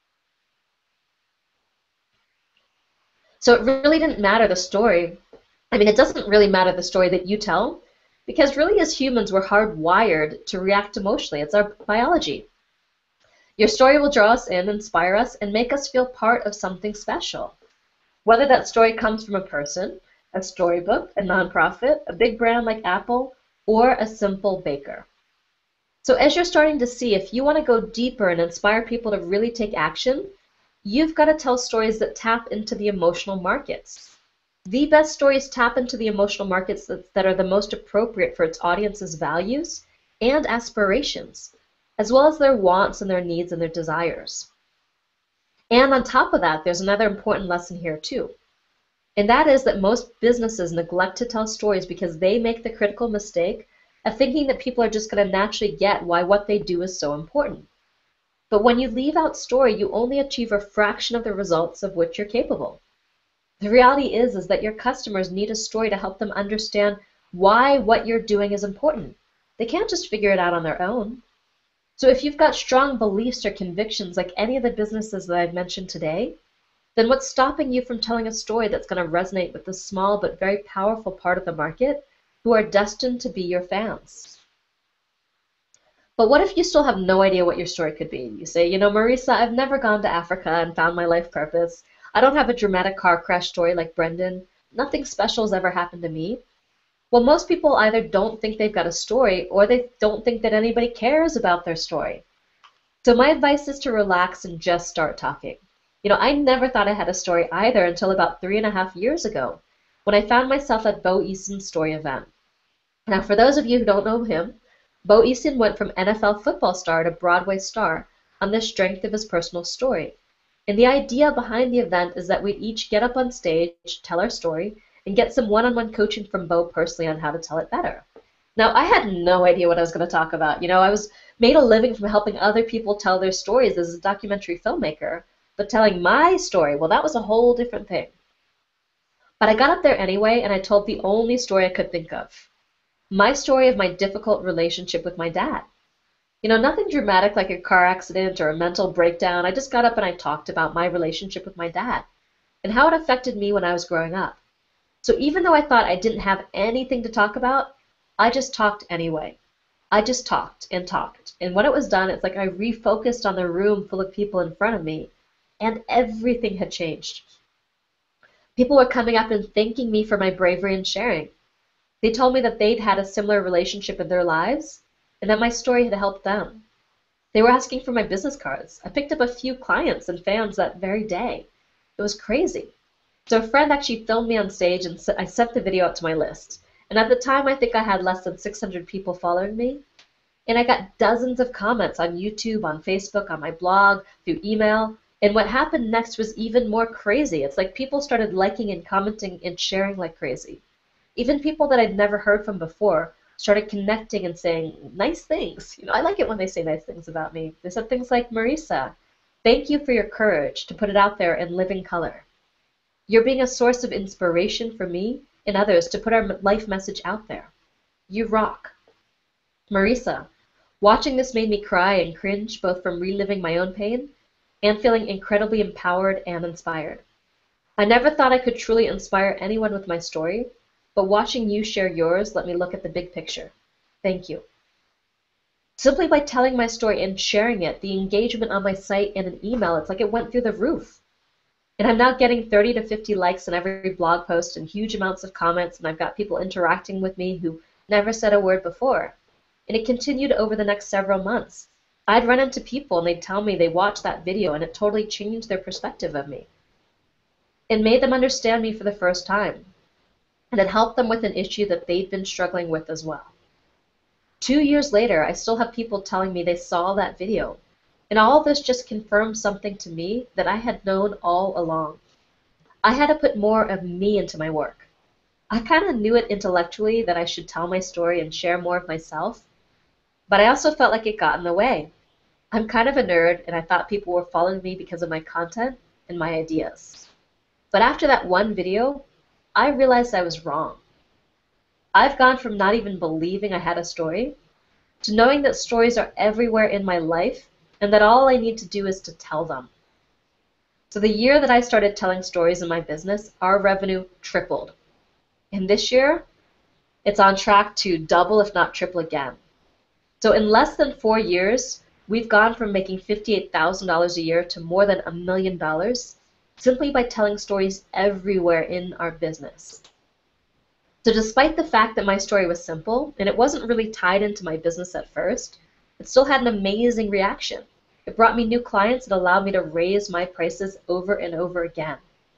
So it really didn't matter the story. It doesn't really matter the story that you tell, because really as humans we're hardwired to react emotionally. It's our biology. Your story will draw us in, inspire us, and make us feel part of something special. Whether that story comes from a person, a storybook, a nonprofit, a big brand like Apple, or a simple baker. So as you're starting to see, if you want to go deeper and inspire people to really take action, you've got to tell stories that tap into the emotional markets. The best stories tap into the emotional markets that are the most appropriate for its audience's values and aspirations, as well as their wants and their needs and their desires. And on top of that, there's another important lesson here too. And that is that most businesses neglect to tell stories because they make the critical mistake of thinking that people are just going to naturally get why what they do is so important. But when you leave out story, you only achieve a fraction of the results of which you're capable. The reality is that your customers need a story to help them understand why what you're doing is important. They can't just figure it out on their own. So if you've got strong beliefs or convictions like any of the businesses that I've mentioned today, then what's stopping you from telling a story that's going to resonate with the small but very powerful part of the market who are destined to be your fans? But what if you still have no idea what your story could be? You say, Marisa, I've never gone to Africa and found my life purpose. I don't have a dramatic car crash story like Brendan. Nothing special has ever happened to me. Well, most people either don't think they've got a story or they don't think that anybody cares about their story. So my advice is to relax and just start talking. I never thought I had a story either until about 3.5 years ago when I found myself at Bo Eason's story event. Now, for those of you who don't know him, Bo Eason went from NFL football star to Broadway star on the strength of his personal story. And the idea behind the event is that we'd each get up on stage, tell our story, and get some one-on-one coaching from Bo personally on how to tell it better. Now, I had no idea what I was going to talk about. I was made a living from helping other people tell their stories as a documentary filmmaker, but telling my story, well, that was a whole different thing. But I got up there anyway, and I told the only story I could think of. My story of my difficult relationship with my dad. Nothing dramatic like a car accident or a mental breakdown. I just got up and I talked about my relationship with my dad and how it affected me when I was growing up. So even though I thought I didn't have anything to talk about, I just talked anyway. I just talked and talked. And when it was done, it's like I refocused on the room full of people in front of me and everything had changed. People were coming up and thanking me for my bravery and sharing. They told me that they'd had a similar relationship in their lives and that my story had helped them. They were asking for my business cards. I picked up a few clients and fans that very day. It was crazy. So a friend actually filmed me on stage and I sent the video out to my list. And at the time, I think I had less than 600 people following me. And I got dozens of comments on YouTube, on Facebook, on my blog, through email. And what happened next was even more crazy. It's like people started liking and commenting and sharing like crazy. Even people that I'd never heard from before started connecting and saying nice things. I like it when they say nice things about me. They said things like, Marisa, thank you for your courage to put it out there in living color. You're being a source of inspiration for me and others to put our life message out there. You rock. Marisa, watching this made me cry and cringe both from reliving my own pain and feeling incredibly empowered and inspired. I never thought I could truly inspire anyone with my story, but watching you share yours let me look at the big picture. Thank you. Simply by telling my story and sharing it, the engagement on my site and an email, it's like it went through the roof. And I'm now getting 30 to 50 likes on every blog post and huge amounts of comments, and I've got people interacting with me who never said a word before. And it continued over the next several months. I'd run into people and they'd tell me they watched that video and it totally changed their perspective of me. It made them understand me for the first time. And it helped them with an issue that they'd been struggling with as well. 2 years later, I still have people telling me they saw that video. And all of this just confirmed something to me that I had known all along. I had to put more of me into my work. I kind of knew it intellectually that I should tell my story and share more of myself, but I also felt like it got in the way. I'm kind of a nerd, and I thought people were following me because of my content and my ideas. But after that one video, I realized I was wrong. I've gone from not even believing I had a story to knowing that stories are everywhere in my life and that all I need to do is to tell them. So the year that I started telling stories in my business, our revenue tripled. And this year, it's on track to double if not triple again. So in less than 4 years, we've gone from making $58,000 a year to more than $1 million simply by telling stories everywhere in our business. So despite the fact that my story was simple and it wasn't really tied into my business at first, it still had an amazing reaction. It brought me new clients and allowed me to raise my prices over and over again.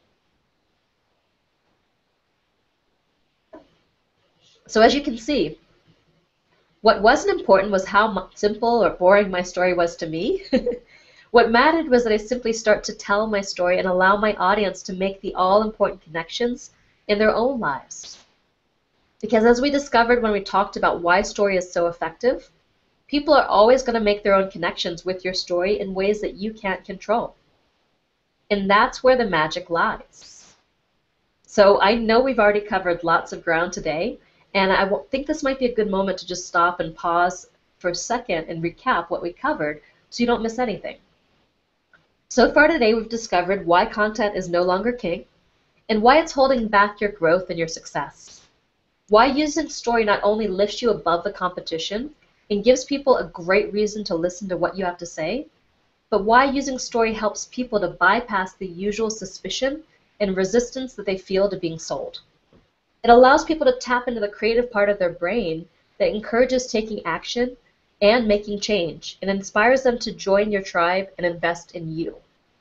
So as you can see, what wasn't important was how simple or boring my story was to me. What mattered was that I simply start to tell my story and allow my audience to make the all-important connections in their own lives. Because as we discovered when we talked about why story is so effective, people are always going to make their own connections with your story in ways that you can't control. And that's where the magic lies. So I know we've already covered lots of ground today, and I think this might be a good moment to just stop and pause for a second and recap what we covered so you don't miss anything. So far today, we've discovered why content is no longer king and why it's holding back your growth and your success. Why using story not only lifts you above the competition and gives people a great reason to listen to what you have to say, but why using story helps people to bypass the usual suspicion and resistance that they feel to being sold. It allows people to tap into the creative part of their brain that encourages taking action and making change and inspires them to join your tribe and invest in you.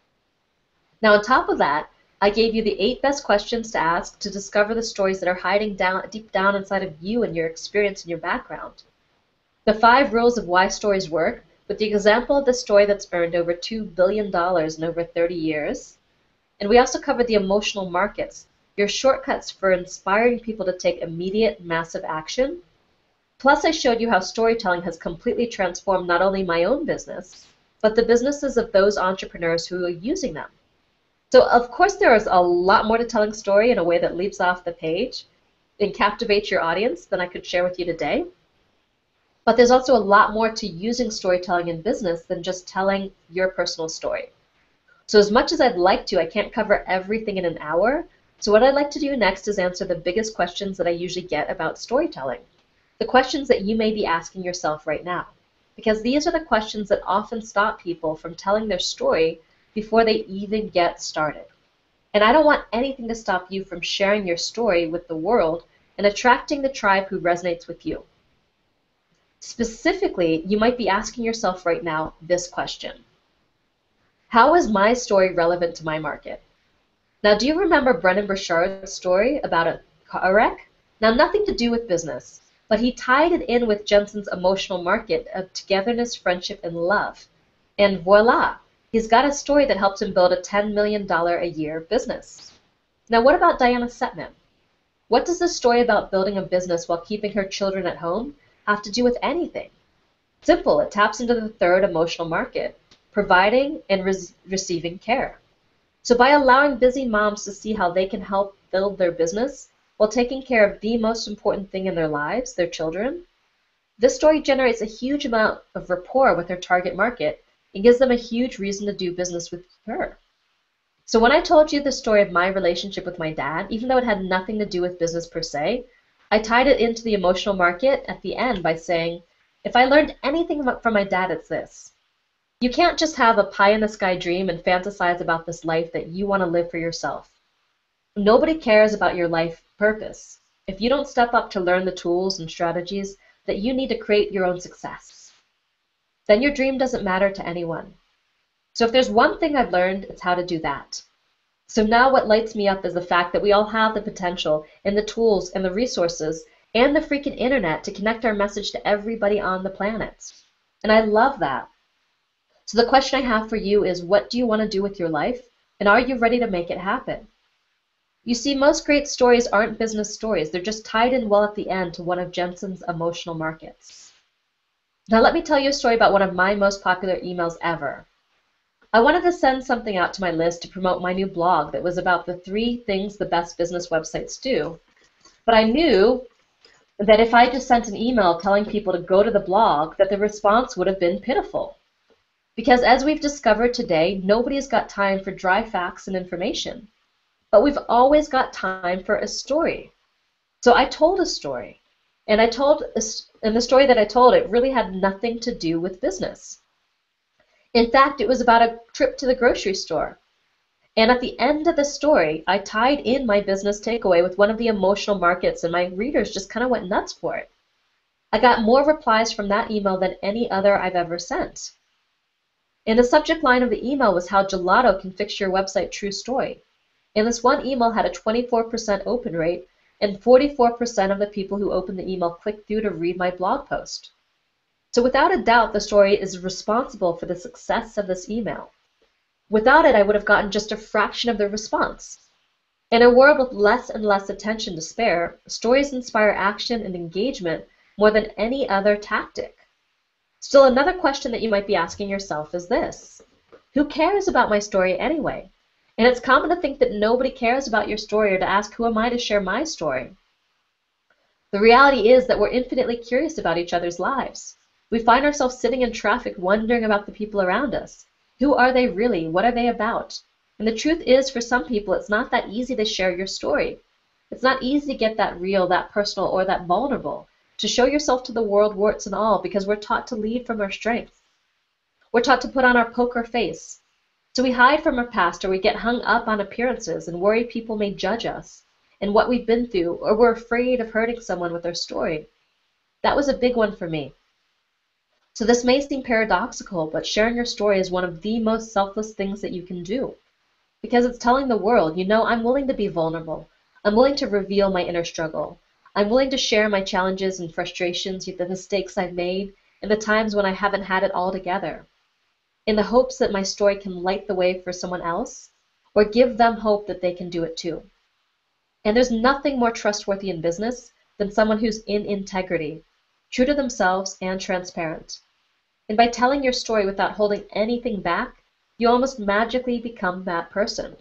Now on top of that, I gave you the 8 best questions to ask to discover the stories that are hiding deep down inside of you and your experience and your background. The 5 rules of why stories work, with the example of the story that's earned over $2 billion in over 30 years. And we also covered the emotional markets, your shortcuts for inspiring people to take immediate, massive action. Plus, I showed you how storytelling has completely transformed not only my own business, but the businesses of those entrepreneurs who are using them. So, of course, there is a lot more to telling story in a way that leaps off the page and captivates your audience than I could share with you today. But there's also a lot more to using storytelling in business than just telling your personal story. So as much as I'd like to, I can't cover everything in an hour. So what I'd like to do next is answer the biggest questions that I usually get about storytelling. The questions that you may be asking yourself right now. Because these are the questions that often stop people from telling their story before they even get started. And I don't want anything to stop you from sharing your story with the world and attracting the tribe who resonates with you. Specifically, you might be asking yourself right now this question: how is my story relevant to my market? Now, do you remember Brendan Burchard's story about a car wreck? Now, nothing to do with business, but he tied it in with Jensen's emotional market of togetherness, friendship, and love. And voila, he's got a story that helped him build a $10 million a year business. Now, what about Diana Setman? What does the story about building a business while keeping her children at home have to do with anything? Simple, it taps into the third emotional market, providing and receiving care. So by allowing busy moms to see how they can help build their business while taking care of the most important thing in their lives, their children, this story generates a huge amount of rapport with their target market and gives them a huge reason to do business with her. So when I told you the story of my relationship with my dad, even though it had nothing to do with business per se, I tied it into the emotional market at the end by saying, if I learned anything from my dad, it's this. You can't just have a pie-in-the-sky dream and fantasize about this life that you want to live for yourself. Nobody cares about your life purpose if you don't step up to learn the tools and strategies that you need to create your own success. Then your dream doesn't matter to anyone. So if there's one thing I've learned, it's how to do that. So now what lights me up is the fact that we all have the potential and the tools and the resources and the freaking internet to connect our message to everybody on the planet. And I love that. So the question I have for you is, what do you want to do with your life? And are you ready to make it happen? You see, most great stories aren't business stories. They're just tied in well at the end to one of Jensen's emotional markets. Now let me tell you a story about one of my most popular emails ever. I wanted to send something out to my list to promote my new blog that was about the 3 things the best business websites do. But I knew that if I just sent an email telling people to go to the blog, that the response would have been pitiful. Because as we've discovered today, nobody's got time for dry facts and information. But we've always got time for a story. So I told a story. And the story that I told, it really had nothing to do with business. In fact, it was about a trip to the grocery store. And at the end of the story, I tied in my business takeaway with one of the emotional markets, and my readers just kind of went nuts for it. I got more replies from that email than any other I've ever sent. And the subject line of the email was how gelato can fix your website true story. And this one email had a 24% open rate, and 44% of the people who opened the email clicked through to read my blog post. So without a doubt, the story is responsible for the success of this email. Without it, I would have gotten just a fraction of the response. In a world with less and less attention to spare, stories inspire action and engagement more than any other tactic. Still, another question that you might be asking yourself is this: who cares about my story anyway? And it's common to think that nobody cares about your story, or to ask, who am I to share my story? The reality is that we're infinitely curious about each other's lives. We find ourselves sitting in traffic wondering about the people around us. Who are they really? What are they about? And the truth is, for some people, it's not that easy to share your story. It's not easy to get that real, that personal, or that vulnerable, to show yourself to the world, warts and all, because we're taught to lead from our strength. We're taught to put on our poker face. So we hide from our past, or we get hung up on appearances and worry people may judge us and what we've been through, or we're afraid of hurting someone with our story. That was a big one for me. So this may seem paradoxical, but sharing your story is one of the most selfless things that you can do. Because it's telling the world, you know, I'm willing to be vulnerable. I'm willing to reveal my inner struggle. I'm willing to share my challenges and frustrations, the mistakes I've made, and the times when I haven't had it all together, in the hopes that my story can light the way for someone else, or give them hope that they can do it too. And there's nothing more trustworthy in business than someone who's in integrity, true to themselves and transparent. And by telling your story without holding anything back, you almost magically become that person.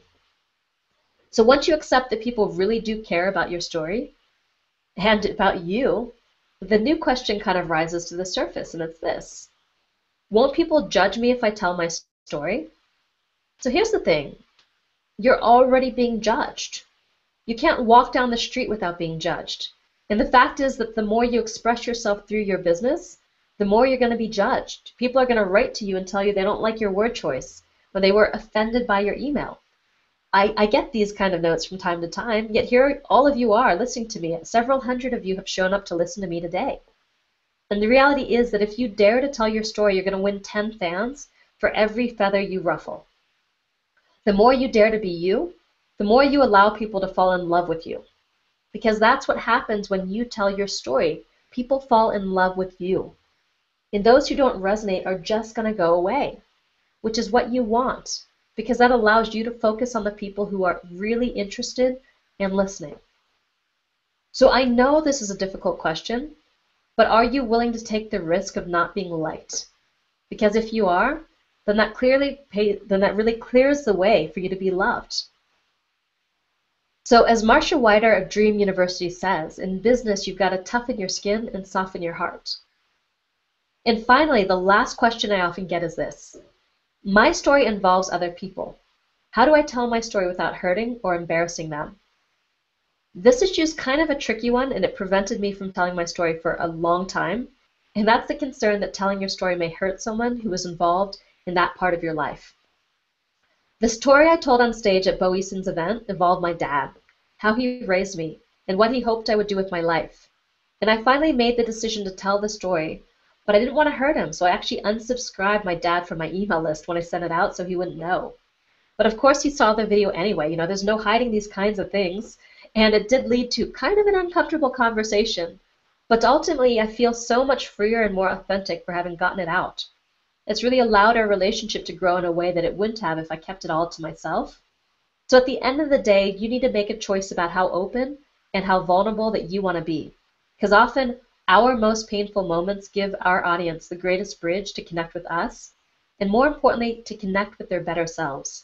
So once you accept that people really do care about your story, and about you, the new question kind of rises to the surface, and it's this: won't people judge me if I tell my story? So here's the thing: you're already being judged. You can't walk down the street without being judged. And the fact is that the more you express yourself through your business, the more you're going to be judged. People are going to write to you and tell you they don't like your word choice, or they were offended by your email. I get these kind of notes from time to time, yet here all of you are listening to me. Several hundred of you have shown up to listen to me today. And the reality is that if you dare to tell your story, you're going to win 10 fans for every feather you ruffle. The more you dare to be you, the more you allow people to fall in love with you. Because that's what happens when you tell your story. People fall in love with you. And those who don't resonate are just going to go away, which is what you want, because that allows you to focus on the people who are really interested and listening. So I know this is a difficult question, but are you willing to take the risk of not being liked? Because if you are, then that really clears the way for you to be loved. So as Marcia Wider of Dream University says, in business you've got to toughen your skin and soften your heart. And finally, the last question I often get is this. My story involves other people. How do I tell my story without hurting or embarrassing them? This issue is kind of a tricky one, and it prevented me from telling my story for a long time. And that's the concern that telling your story may hurt someone who is involved in that part of your life. The story I told on stage at Bo Eason's event involved my dad, how he raised me, and what he hoped I would do with my life. And I finally made the decision to tell the story, but I didn't want to hurt him, so I actually unsubscribed my dad from my email list when I sent it out so he wouldn't know. But of course he saw the video anyway. There's no hiding these kinds of things. And it did lead to kind of an uncomfortable conversation. But ultimately, I feel so much freer and more authentic for having gotten it out. It's really allowed our relationship to grow in a way that it wouldn't have if I kept it all to myself. So at the end of the day, you need to make a choice about how open and how vulnerable that you want to be. Because often, our most painful moments give our audience the greatest bridge to connect with us, and more importantly, to connect with their better selves.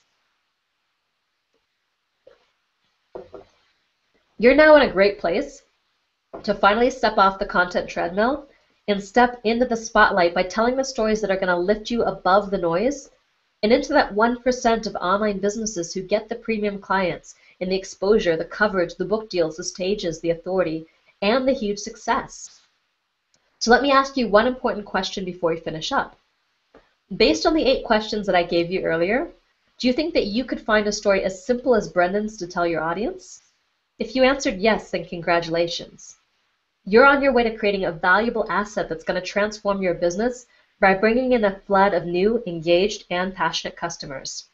You're now in a great place to finally step off the content treadmill and step into the spotlight by telling the stories that are going to lift you above the noise and into that 1% of online businesses who get the premium clients and the exposure, the coverage, the book deals, the stages, the authority, and the huge success. So let me ask you one important question before we finish up. Based on the 8 questions that I gave you earlier, do you think that you could find a story as simple as Brendan's to tell your audience? If you answered yes, then congratulations. You're on your way to creating a valuable asset that's going to transform your business by bringing in a flood of new, engaged, and passionate customers.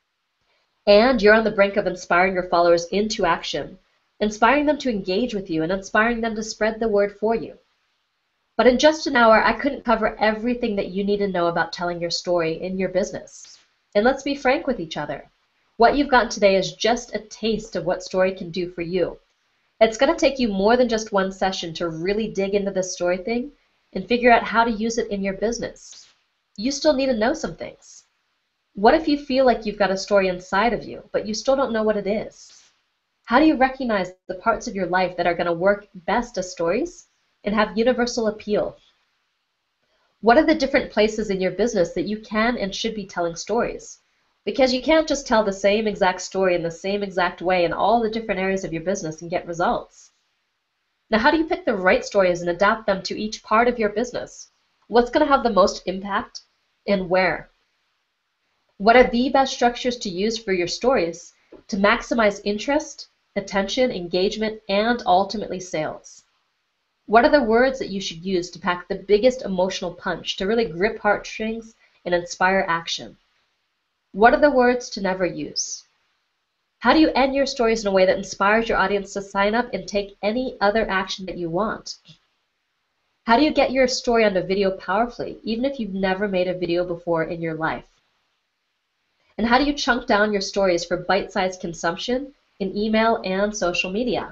And you're on the brink of inspiring your followers into action, inspiring them to engage with you and inspiring them to spread the word for you. But in just an hour, I couldn't cover everything that you need to know about telling your story in your business. And let's be frank with each other. What you've gotten today is just a taste of what story can do for you. It's going to take you more than just one session to really dig into this story thing and figure out how to use it in your business. You still need to know some things. What if you feel like you've got a story inside of you, but you still don't know what it is? How do you recognize the parts of your life that are going to work best as stories and have universal appeal? What are the different places in your business that you can and should be telling stories? Because you can't just tell the same exact story in the same exact way in all the different areas of your business and get results. Now, how do you pick the right stories and adapt them to each part of your business? What's going to have the most impact and where? What are the best structures to use for your stories to maximize interest, attention, engagement, and ultimately sales? What are the words that you should use to pack the biggest emotional punch to really grip heartstrings and inspire action? What are the words to never use? How do you end your stories in a way that inspires your audience to sign up and take any other action that you want? How do you get your story onto video powerfully, even if you've never made a video before in your life? And how do you chunk down your stories for bite-sized consumption in email and social media?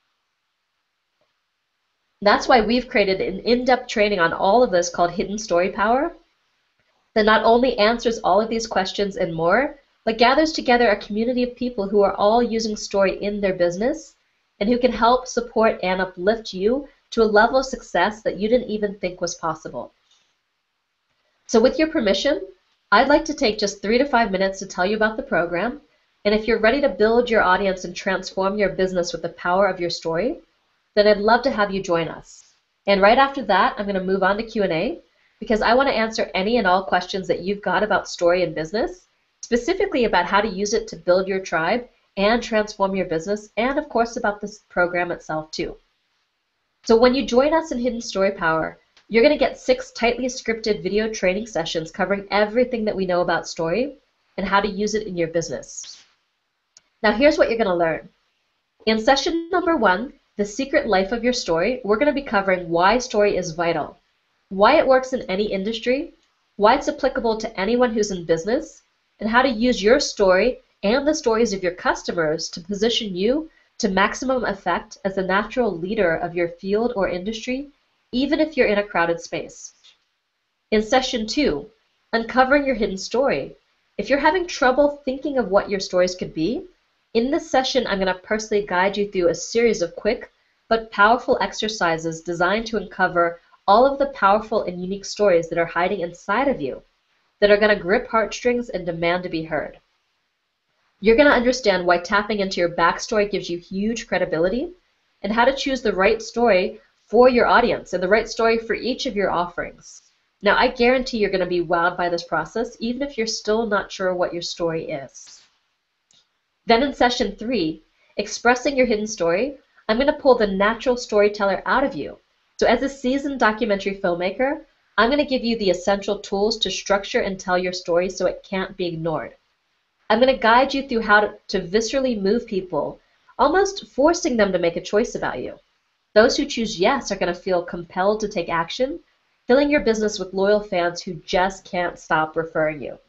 That's why we've created an in-depth training on all of this called Hidden Story Power that not only answers all of these questions and more, but gathers together a community of people who are all using story in their business and who can help support and uplift you to a level of success that you didn't even think was possible. So with your permission, I'd like to take just 3 to 5 minutes to tell you about the program, and if you're ready to build your audience and transform your business with the power of your story, then I'd love to have you join us. And right after that, I'm going to move on to Q&A, because I want to answer any and all questions that you've got about story and business, specifically about how to use it to build your tribe and transform your business, and of course about this program itself too. So when you join us in Hidden Story Power, you're going to get 6 tightly scripted video training sessions covering everything that we know about story and how to use it in your business. Now here's what you're going to learn. In session number 1, The Secret Life of Your Story, we're going to be covering why story is vital, why it works in any industry, why it's applicable to anyone who's in business, and how to use your story and the stories of your customers to position you to maximum effect as the natural leader of your field or industry, even if you're in a crowded space. In session 2, Uncovering Your Hidden Story, if you're having trouble thinking of what your stories could be, in this session I'm going to personally guide you through a series of quick but powerful exercises designed to uncover all of the powerful and unique stories that are hiding inside of you, that are going to grip heartstrings and demand to be heard. You're going to understand why tapping into your backstory gives you huge credibility, and how to choose the right story for your audience and the right story for each of your offerings. Now, I guarantee you're going to be wowed by this process, even if you're still not sure what your story is. Then in session 3, Expressing Your Hidden Story, I'm going to pull the natural storyteller out of you. So as a seasoned documentary filmmaker, I'm going to give you the essential tools to structure and tell your story so it can't be ignored. I'm going to guide you through how to viscerally move people, almost forcing them to make a choice about you. Those who choose yes are going to feel compelled to take action, filling your business with loyal fans who just can't stop referring you.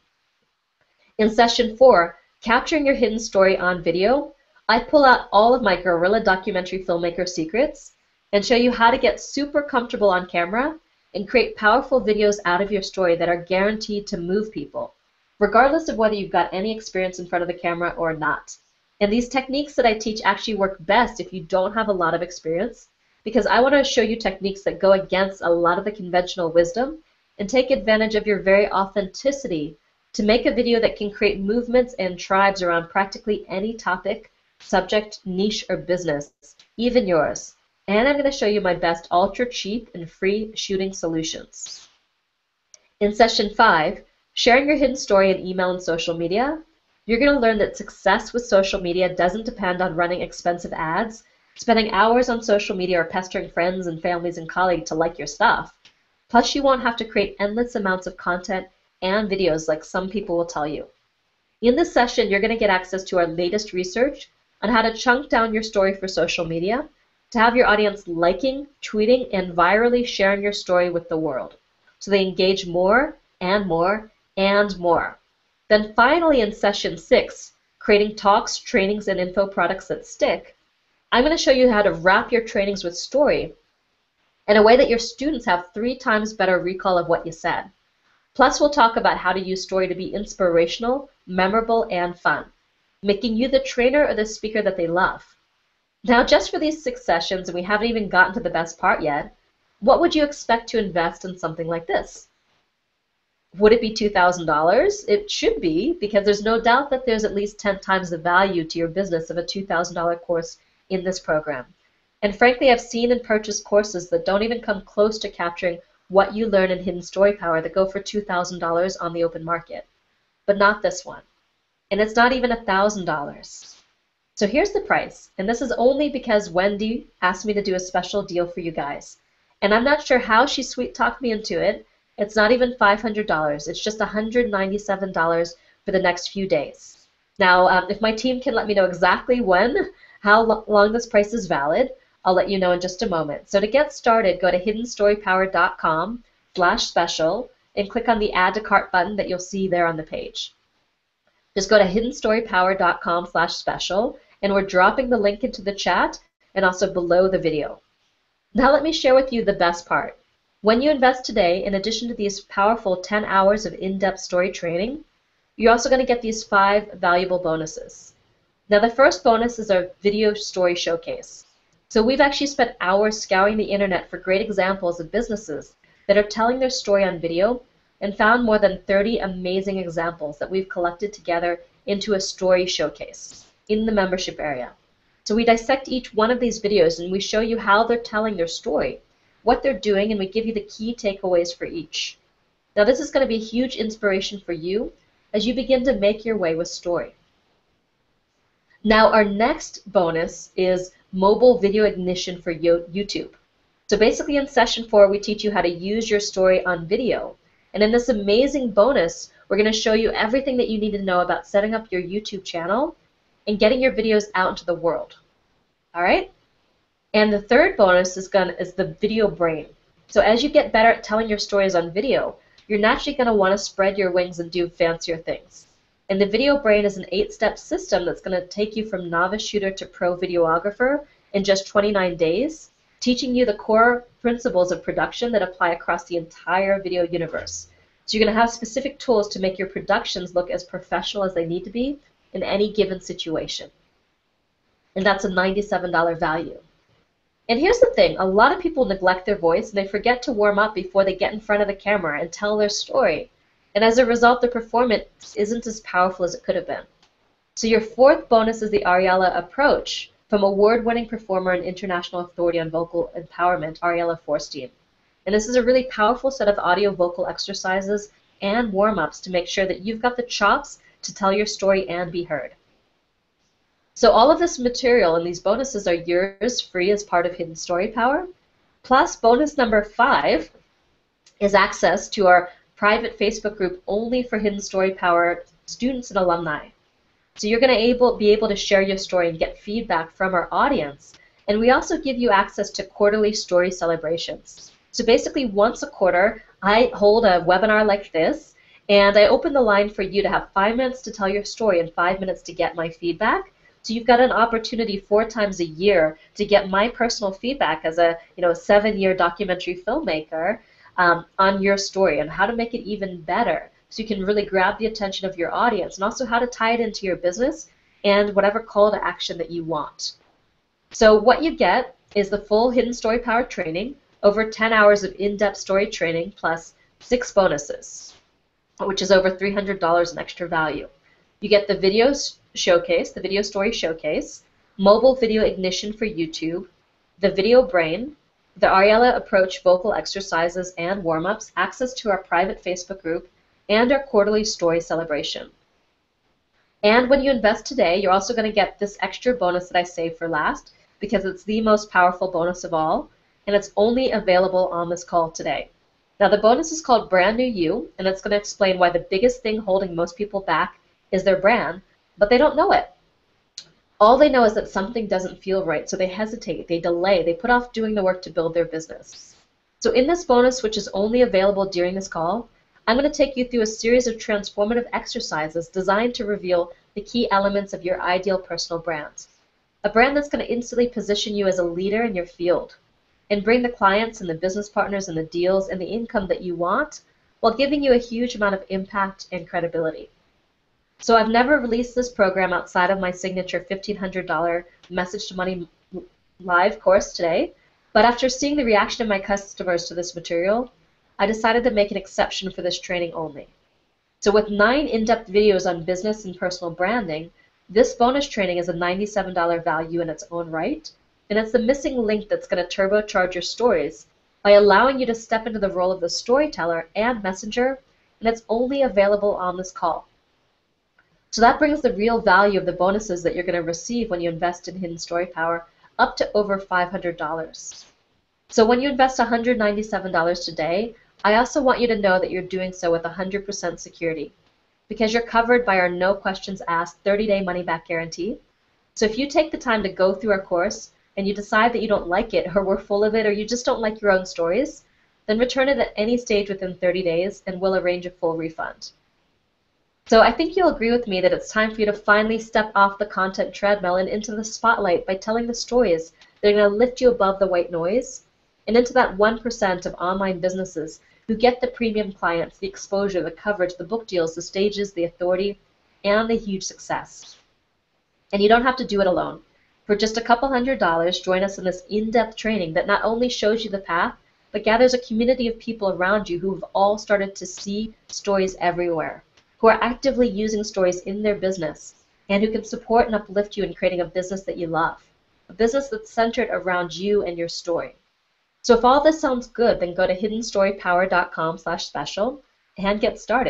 In session 4, Capturing Your Hidden Story on Video, I pull out all of my guerrilla documentary filmmaker secrets and show you how to get super comfortable on camera and create powerful videos out of your story that are guaranteed to move people, regardless of whether you've got any experience in front of the camera or not. And these techniques that I teach actually work best if you don't have a lot of experience, because I want to show you techniques that go against a lot of the conventional wisdom and take advantage of your very authenticity to make a video that can create movements and tribes around practically any topic, subject, niche, or business, even yours. And I'm going to show you my best ultra cheap and free shooting solutions. In session 5, Sharing Your Hidden Story in Email and Social Media, you're going to learn that success with social media doesn't depend on running expensive ads, spending hours on social media, or pestering friends and families and colleagues to like your stuff. Plus, you won't have to create endless amounts of content and videos like some people will tell you. In this session, you're going to get access to our latest research on how to chunk down your story for social media, to have your audience liking, tweeting, and virally sharing your story with the world, so they engage more and more and more. Then finally in session 6, Creating Talks, Trainings, and Info Products That Stick, I'm going to show you how to wrap your trainings with story in a way that your students have 3 times better recall of what you said. Plus, we'll talk about how to use story to be inspirational, memorable, and fun, making you the trainer or the speaker that they love. Now, just for these 6 sessions, and we haven't even gotten to the best part yet, what would you expect to invest in something like this? Would it be $2,000? It should be, because there's no doubt that there's at least 10 times the value to your business of a $2,000 course in this program. And frankly, I've seen and purchased courses that don't even come close to capturing what you learn in Hidden Story Power that go for $2,000 on the open market. But not this one. And it's not even $1,000. So here's the price, and this is only because Wendy asked me to do a special deal for you guys. And I'm not sure how she sweet-talked me into it. It's not even $500. It's just $197 for the next few days. Now, if my team can let me know exactly how long this price is valid, I'll let you know in just a moment. So to get started, go to hiddenstorypower.com/special and click on the Add to Cart button that you'll see there on the page. Just go to hiddenstorypower.com/special, and we're dropping the link into the chat and also below the video. Now let me share with you the best part. When you invest today, in addition to these powerful 10 hours of in-depth story training, you're also going to get these 5 valuable bonuses. Now the first bonus is our video story showcase. So we've actually spent hours scouring the internet for great examples of businesses that are telling their story on video, and found more than 30 amazing examples that we've collected together into a story showcase in the membership area. So we dissect each one of these videos and we show you how they're telling their story, what they're doing, and we give you the key takeaways for each. Now this is going to be a huge inspiration for you as you begin to make your way with story. Now, our next bonus is mobile video ignition for YouTube. So basically in session 4, we teach you how to use your story on video. And in this amazing bonus, we're going to show you everything that you need to know about setting up your YouTube channel and getting your videos out into the world. All right? And the third bonus is the video brain. So as you get better at telling your stories on video, you're naturally going to want to spread your wings and do fancier things. And the video brain is an 8-step system that's going to take you from novice shooter to pro videographer in just 29 days, teaching you the core principles of production that apply across the entire video universe. So you're going to have specific tools to make your productions look as professional as they need to be in any given situation. And that's a $97 value. And here's the thing, a lot of people neglect their voice and they forget to warm up before they get in front of the camera and tell their story. And as a result, their performance isn't as powerful as it could have been. So your fourth bonus is the Ariella approach from award-winning performer and international authority on vocal empowerment, Ariella Forstein. And this is a really powerful set of audio vocal exercises and warm-ups to make sure that you've got the chops to tell your story and be heard. So all of this material and these bonuses are yours free as part of Hidden Story Power. Plus bonus number 5 is access to our private Facebook group only for Hidden Story Power students and alumni. So you're going to be able to share your story and get feedback from our audience. And we also give you access to quarterly story celebrations. So basically once a quarter, I hold a webinar like this, and I open the line for you to have 5 minutes to tell your story and 5 minutes to get my feedback. So you've got an opportunity 4 times a year to get my personal feedback as a 7-year documentary filmmaker on your story and how to make it even better so you can really grab the attention of your audience, and also how to tie it into your business and whatever call to action that you want. So what you get is the full Hidden Story Power training, over 10 hours of in-depth story training plus 6 bonuses, which is over $300 in extra value. You get the video showcase, the video story showcase, mobile video ignition for YouTube, the video brain, the Ariella approach vocal exercises and warm-ups, access to our private Facebook group, and our quarterly story celebration. And when you invest today, you're also going to get this extra bonus that I saved for last, because it's the most powerful bonus of all, and it's only available on this call today. Now the bonus is called Brand New You, and it's going to explain why the biggest thing holding most people back is their brand, but they don't know it. All they know is that something doesn't feel right, so they hesitate, they delay, they put off doing the work to build their business. So in this bonus, which is only available during this call, I'm going to take you through a series of transformative exercises designed to reveal the key elements of your ideal personal brand. A brand that's going to instantly position you as a leader in your field and bring the clients and the business partners and the deals and the income that you want while giving you a huge amount of impact and credibility. So I've never released this program outside of my signature $1,500 Message to Money live course today, but after seeing the reaction of my customers to this material, I decided to make an exception for this training only. So with 9 in-depth videos on business and personal branding, this bonus training is a $97 value in its own right, and it's the missing link that's going to turbocharge your stories by allowing you to step into the role of the storyteller and messenger, and it's only available on this call. So that brings the real value of the bonuses that you're going to receive when you invest in Hidden Story Power up to over $500. So when you invest $197 today, I also want you to know that you're doing so with 100% security, because you're covered by our no questions asked 30-day money-back guarantee. So if you take the time to go through our course and you decide that you don't like it, or we're full of it, or you just don't like your own stories, then return it at any stage within 30 days and we'll arrange a full refund. So I think you'll agree with me that it's time for you to finally step off the content treadmill and into the spotlight by telling the stories that are going to lift you above the white noise and into that 1% of online businesses who get the premium clients, the exposure, the coverage, the book deals, the stages, the authority, and the huge success. And you don't have to do it alone. For just a couple $100, join us in this in-depth training that not only shows you the path, but gathers a community of people around you who've all started to see stories everywhere, who are actively using stories in their business, and who can support and uplift you in creating a business that you love, a business that's centered around you and your story. So if all this sounds good, then go to hiddenstorypower.com/special and get started.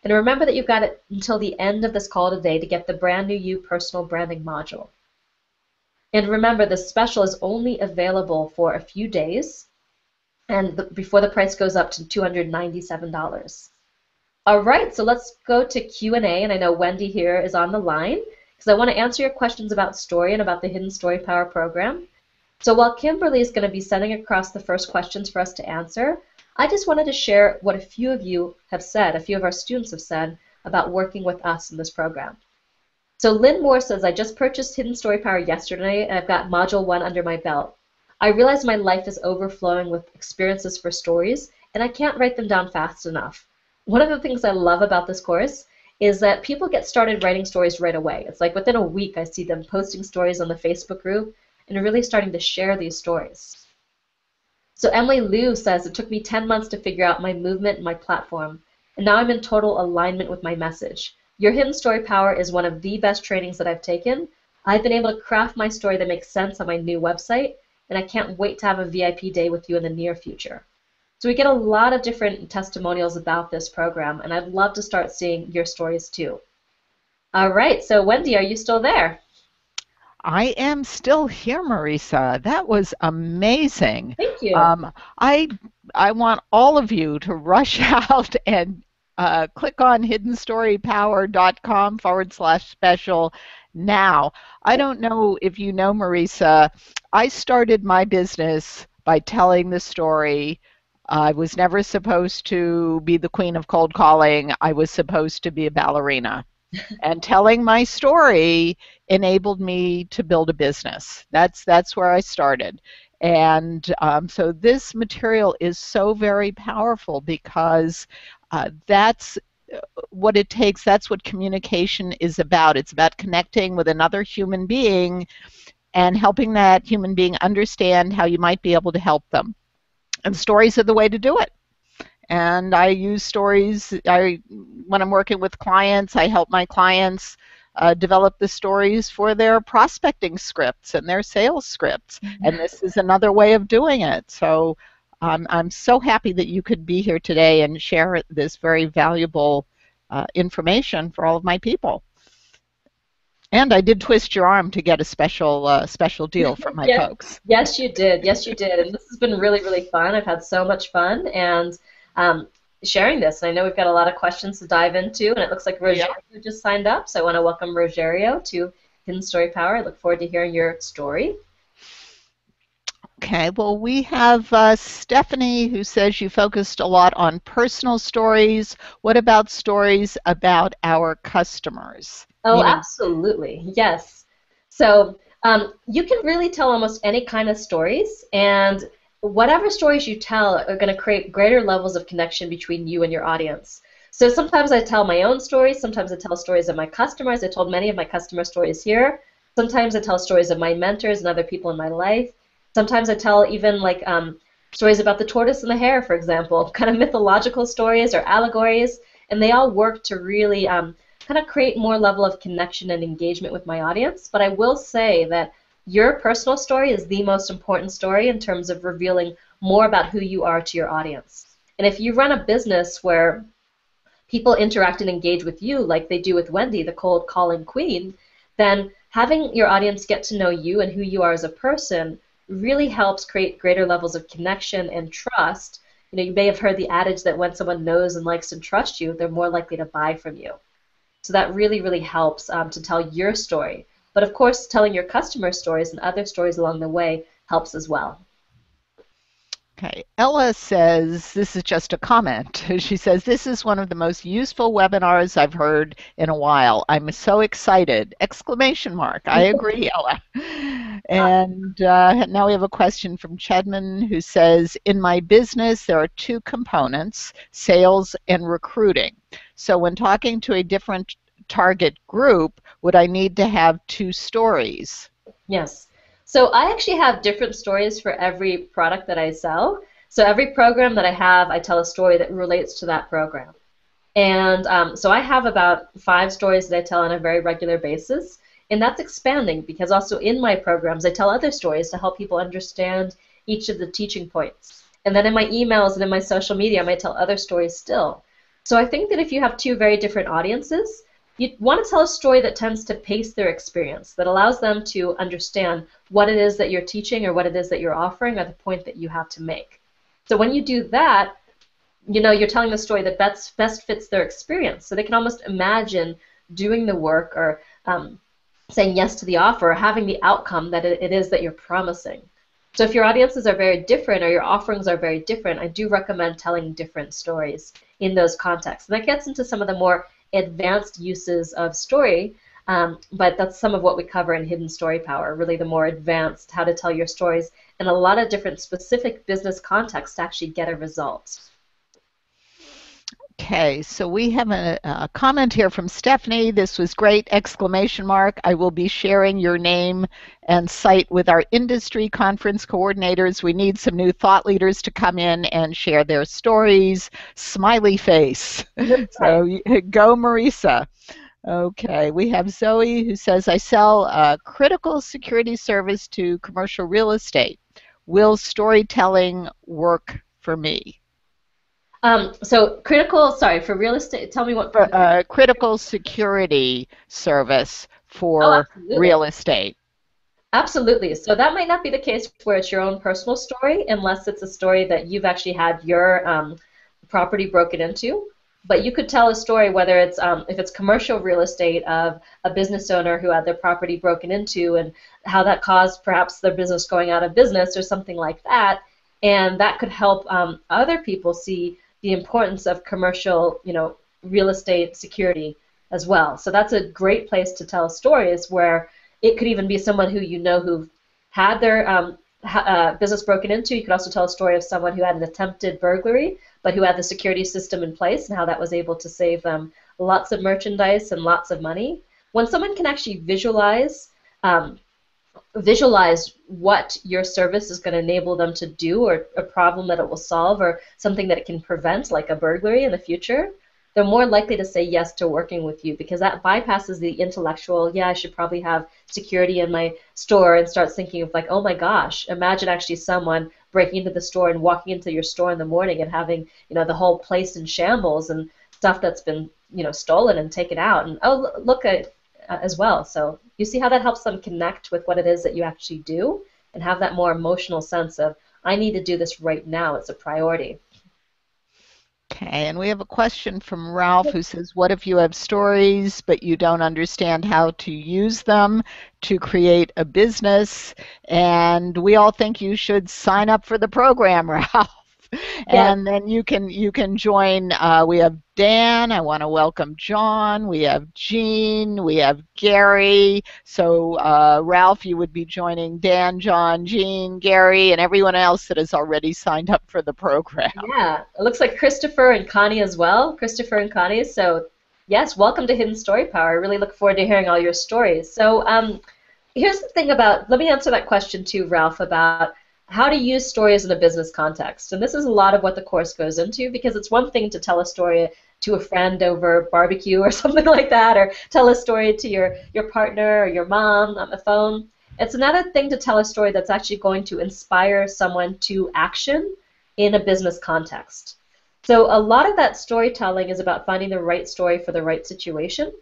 And remember that you've got it until the end of this call today to get the brand new You personal branding module. And remember, this special is only available for a few days and before the price goes up to $297. All right, so let's go to Q&A, and I know Wendy here is on the line because I want to answer your questions about story and about the Hidden Story Power program. So while Kimberly is going to be sending across the first questions for us to answer, I just wanted to share what a few of you have said, a few of our students have said about working with us in this program. So Lynn Moore says, I just purchased Hidden Story Power yesterday, and I've got Module 1 under my belt. I realize my life is overflowing with experiences for stories, and I can't write them down fast enough. One of the things I love about this course is that people get started writing stories right away. It's like within a week I see them posting stories on the Facebook group and really starting to share these stories. So Emily Liu says, it took me 10 months to figure out my movement and my platform, and now I'm in total alignment with my message. Your Hidden Story Power is one of the best trainings that I've taken. I've been able to craft my story that makes sense on my new website, and I can't wait to have a VIP day with you in the near future. So we get a lot of different testimonials about this program, and I'd love to start seeing your stories too. All right, so Wendy, are you still there? I am still here, Marisa. That was amazing. Thank you. I want all of you to rush out and click on hiddenstorypower.com/special now. I don't know if you know, Marisa, I started my business by telling the story. I was never supposed to be the queen of cold calling. I was supposed to be a ballerina. And telling my story enabled me to build a business. That's where I started. And so this material is so very powerful because that's what it takes. That's what communication is about. It's about connecting with another human being and helping that human being understand how you might be able to help them. And stories are the way to do it. And I use stories. When I'm working with clients, I help my clients develop the stories for their prospecting scripts and their sales scripts. And this is another way of doing it. So I'm so happy that you could be here today and share this very valuable information for all of my people. And I did twist your arm to get a special deal for my folks. Yes, you did. Yes, you did. And this has been really, really fun. I've had so much fun and sharing this. And I know we've got a lot of questions to dive into, and it looks like Rogerio just signed up. So I want to welcome Rogerio to Hidden Story Power. I look forward to hearing your story. Okay, well, we have Stephanie who says you focused a lot on personal stories. What about stories about our customers? Oh, absolutely. Yes. So you can really tell almost any kind of stories, and whatever stories you tell are going to create greater levels of connection between you and your audience. So sometimes I tell my own stories. Sometimes I tell stories of my customers. I told many of my customer stories here. Sometimes I tell stories of my mentors and other people in my life. Sometimes I tell even like stories about the tortoise and the hare, for example, kind of mythological stories or allegories, and they all work to really kind of create more level of connection and engagement with my audience. But I will say that your personal story is the most important story in terms of revealing more about who you are to your audience. And if you run a business where people interact and engage with you like they do with Wendy, the cold calling queen, then having your audience get to know you and who you are as a person really helps create greater levels of connection and trust. You know, you may have heard the adage that when someone knows and likes and trusts you, they're more likely to buy from you. So that really, really helps to tell your story. But of course, telling your customer stories and other stories along the way helps as well. Okay, Ella says, this is just a comment. She says, this is one of the most useful webinars I've heard in a while. I'm so excited! Exclamation mark. I agree, Ella. And now we have a question from Chedman who says, in my business, there are two components, sales and recruiting. So when talking to a different target group, would I need to have two stories? Yes. So I actually have different stories for every product that I sell. So every program that I have, I tell a story that relates to that program. And so I have about 5 stories that I tell on a very regular basis. And that's expanding because also in my programs, I tell other stories to help people understand each of the teaching points. And then in my emails and in my social media, I might tell other stories still. So I think that if you have two very different audiences, you want to tell a story that tends to pace their experience, that allows them to understand what it is that you're teaching or what it is that you're offering or the point that you have to make. So when you do that, you're telling the story that best fits their experience. So they can almost imagine doing the work or saying yes to the offer or having the outcome that it is that you're promising. So if your audiences are very different or your offerings are very different, I do recommend telling different stories in those contexts. And that gets into some of the more advanced uses of story, but that's some of what we cover in Hidden Story Power, really the more advanced, how to tell your stories in a lot of different specific business contexts to actually get a result. Okay, so we have a comment here from Stephanie. This was great! Exclamation mark. I will be sharing your name and site with our industry conference coordinators. We need some new thought leaders to come in and share their stories. Smiley face. So go, Marisa. Okay, we have Zoe who says, I sell a critical security service to commercial real estate. Will storytelling work for me? For real estate, tell me what. For critical security service for real estate. Absolutely. So that might not be the case where it's your own personal story, unless it's a story that you've actually had your property broken into. But you could tell a story, whether it's if it's commercial real estate, of a business owner who had their property broken into and how that caused perhaps their business going out of business or something like that. And that could help other people see the importance of commercial, real estate security as well. So that's a great place to tell stories, where it could even be someone who had their business broken into. You could also tell a story of someone who had an attempted burglary, but who had the security system in place and how that was able to save them lots of merchandise and lots of money. When someone can actually visualize what your service is going to enable them to do, or a problem that it will solve, or something that it can prevent, like a burglary in the future, they're more likely to say yes to working with you, because that bypasses the intellectual, I should probably have security in my store, and starts thinking of like, oh my gosh, imagine actually someone breaking into the store and walking into your store in the morning and having, the whole place in shambles and stuff that's been, stolen and taken out, and look at as well. So you see how that helps them connect with what it is that you actually do and have that more emotional sense of, I need to do this right now. It's a priority. Okay, and we have a question from Ralph who says, what if you have stories but you don't understand how to use them to create a business? And we all think you should sign up for the program, Ralph. And then you can join. We have Dan. I want to welcome John. We have Jean. We have Gary. So Ralph, you would be joining Dan, John, Jean, Gary, and everyone else that has already signed up for the program. Yeah, it looks like Christopher and Connie as well. Christopher and Connie. So yes, welcome to Hidden Story Power. I really look forward to hearing all your stories. So here's the thing about. Let me answer that question too, Ralph, about how to use stories in a business context. And this is a lot of what the course goes into, because it's one thing to tell a story to a friend over barbecue or something like that, or tell a story to your partner or your mom on the phone. It's another thing to tell a story that's actually going to inspire someone to action in a business context. So a lot of that storytelling is about finding the right story for the right situation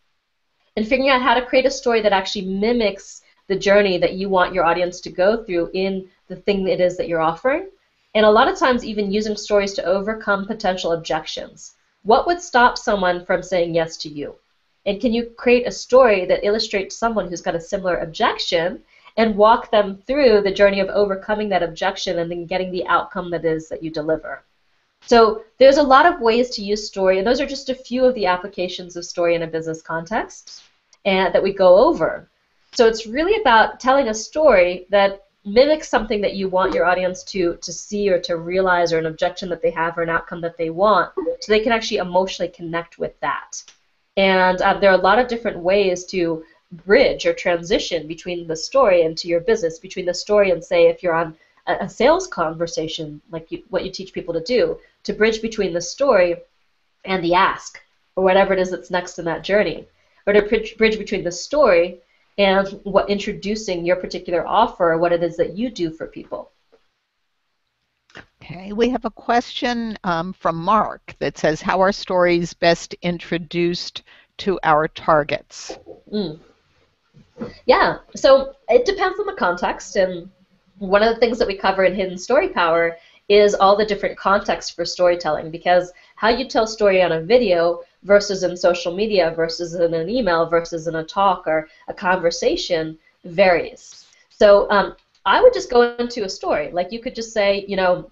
and figuring out how to create a story that actually mimics the journey that you want your audience to go through in the thing it is that you're offering. And a lot of times even using stories to overcome potential objections. What would stop someone from saying yes to you? And can you create a story that illustrates someone who's got a similar objection and walk them through the journey of overcoming that objection and then getting the outcome that is that you deliver? So there's a lot of ways to use story, and those are just a few of the applications of story in a business context and that we go over. So it's really about telling a story that mimics something that you want your audience to see or to realize, or an objection that they have or an outcome that they want, so they can actually emotionally connect with that. And there are a lot of different ways to bridge or transition between the story and to your business, between the story and, say, if you're on a sales conversation, like what you teach people to do, to bridge between the story and the ask, or whatever it is that's next in that journey, or to bridge between the story and introducing your particular offer, or what it is that you do for people. Okay, we have a question from Mark that says, how are stories best introduced to our targets? Mm. Yeah, so it depends on the context, and one of the things that we cover in Hidden Story Power is all the different contexts for storytelling, because how you tell story on a video versus in social media versus in an email versus in a talk or a conversation varies. So I would just go into a story. Like you could just say,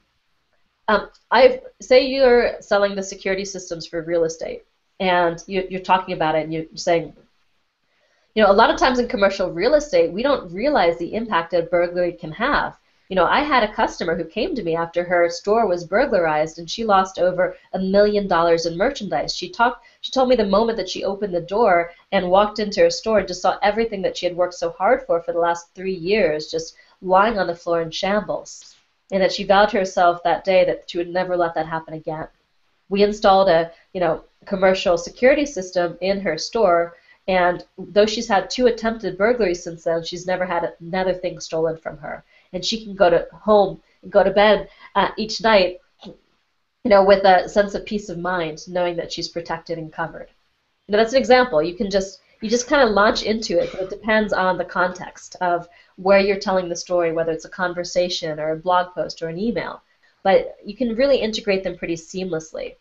I say you're selling the security systems for real estate, and you're talking about it, and you're saying, a lot of times in commercial real estate, we don't realize the impact a burglary can have. I had a customer who came to me after her store was burglarized and she lost over $1 million in merchandise. She told me the moment that she opened the door and walked into her store and just saw everything that she had worked so hard for the last 3 years just lying on the floor in shambles. And that she vowed to herself that day that she would never let that happen again. We installed a, commercial security system in her store, and though she's had 2 attempted burglaries since then, she's never had another thing stolen from her. And she can go to bed each night, with a sense of peace of mind, knowing that she's protected and covered. That's an example. You just kind of launch into it, but it depends on the context of where you're telling the story, whether it's a conversation or a blog post or an email. But you can really integrate them pretty seamlessly.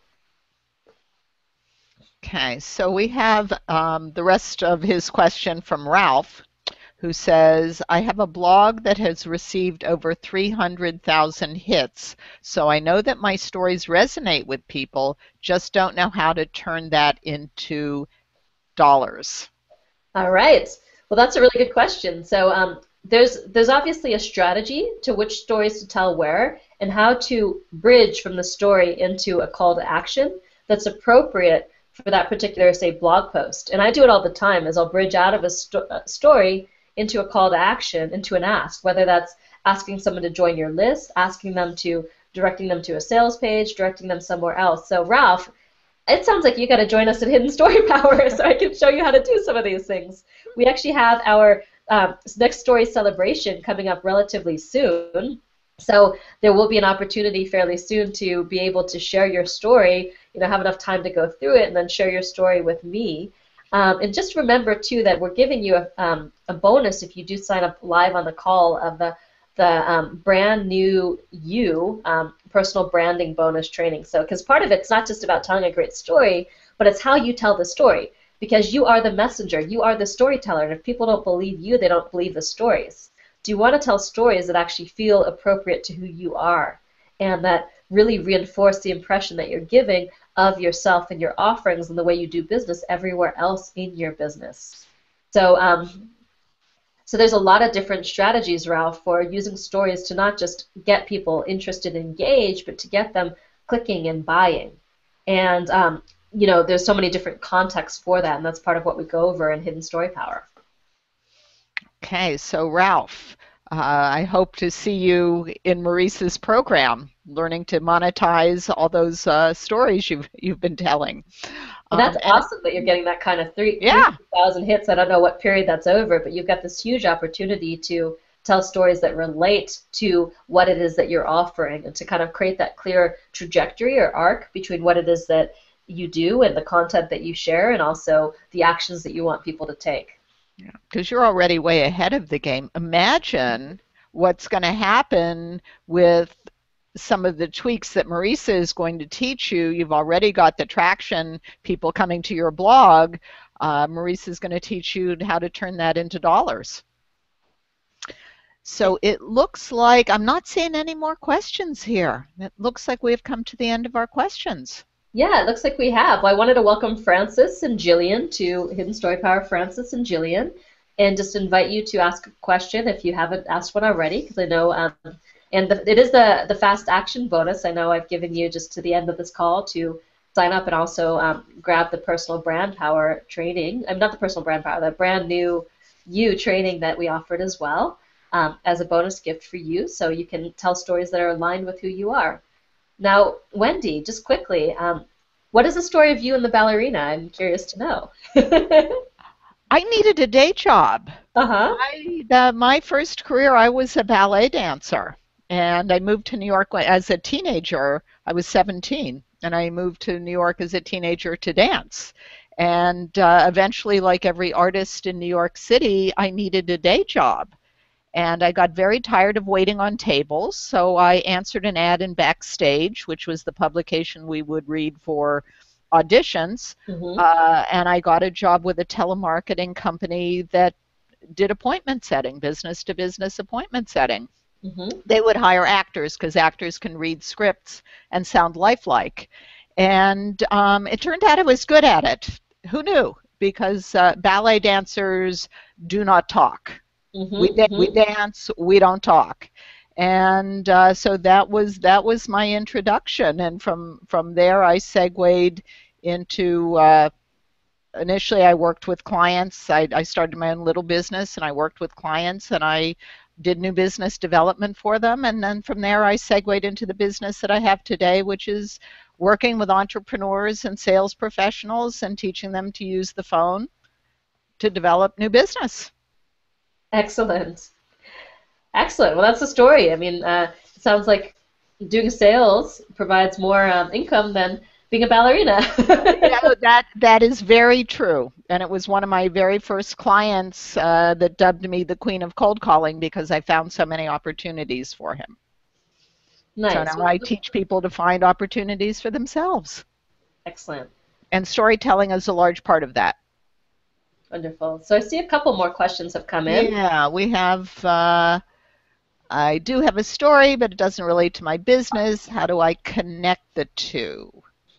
Okay, so we have the rest of his question from Ralph, who says, I have a blog that has received over 300,000 hits, so I know that my stories resonate with people, just don't know how to turn that into dollars. All right. Well, that's a really good question. So there's obviously a strategy to which stories to tell where and how to bridge from the story into a call to action that's appropriate for that particular, say, blog post. And I do it all the time, as I'll bridge out of a story into a call to action, into an ask, whether that's asking someone to join your list, directing them to a sales page, directing them somewhere else. So Ralph, it sounds like you got to join us at Hidden Story Power so I can show you how to do some of these things. We actually have our next story celebration coming up relatively soon. So there will be an opportunity fairly soon to be able to share your story, have enough time to go through it and then share your story with me. And just remember, too, that we're giving you a bonus if you do sign up live on the call of the brand new personal branding bonus training. So, because part of it's not just about telling a great story, but it's how you tell the story. Because you are the messenger, you are the storyteller, and if people don't believe you, they don't believe the stories. Do you want to tell stories that actually feel appropriate to who you are and that really reinforce the impression that you're giving of yourself and your offerings and the way you do business everywhere else in your business? So, so there's a lot of different strategies, Ralph, for using stories to not just get people interested and engaged, but to get them clicking and buying. And there's so many different contexts for that, and that's part of what we go over in Hidden Story Power. Okay, so Ralph, I hope to see you in Maurice's program, learning to monetize all those stories you've been telling. And that's awesome that you're getting that kind of 3,000 hits. I don't know what period that's over, but you've got this huge opportunity to tell stories that relate to what it is that you're offering and to kind of create that clear trajectory or arc between what it is that you do and the content that you share and also the actions that you want people to take. Yeah, because you're already way ahead of the game. Imagine what's going to happen with some of the tweaks that Marisa is going to teach you. You've already got the traction, people coming to your blog. Marisa is going to teach you how to turn that into dollars. So it looks like I'm not seeing any more questions here. It looks like we've come to the end of our questions. Yeah, it looks like we have. Well, I wanted to welcome Francis and Jillian to Hidden Story Power, Francis and Jillian, and just invite you to ask a question if you haven't asked one already, because I know, it is the fast action bonus. I know I've given you just to the end of this call to sign up and also grab the personal brand power training. Not the personal brand power, the brand new you training that we offered as well as a bonus gift for you, so you can tell stories that are aligned with who you are. Now, Wendy, just quickly, what is the story of you and the ballerina? I'm curious to know. I needed a day job. Uh-huh. My first career, I was a ballet dancer. And I moved to New York as a teenager. I was 17, and I moved to New York as a teenager to dance. And eventually, like every artist in New York City, I needed a day job. And I got very tired of waiting on tables, so I answered an ad in Backstage, which was the publication we would read for auditions. Mm-hmm. And I got a job with a telemarketing company that did appointment setting, business to business appointment setting. Mm-hmm. They would hire actors because actors can read scripts and sound lifelike. And it turned out I was good at it. Who knew? Because ballet dancers do not talk. We, Mm-hmm. we Mm-hmm. dance, we don't talk. And so that was my introduction. And from there, I segued into initially I worked with clients. I started my own little business and I worked with clients and I did new business development for them. And then from there, I segued into the business that I have today, which is working with entrepreneurs and sales professionals and teaching them to use the phone to develop new business. Excellent. Excellent. Well, that's the story. I mean, it sounds like doing sales provides more income than being a ballerina. That is very true, and it was one of my very first clients that dubbed me the Queen of Cold Calling because I found so many opportunities for him. So Nice. now I teach people to find opportunities for themselves, Excellent. and storytelling is a large part of that. Wonderful. So I see a couple more questions have come in. Yeah, we have. I do have a story, but it doesn't relate to my business. How do I connect the two?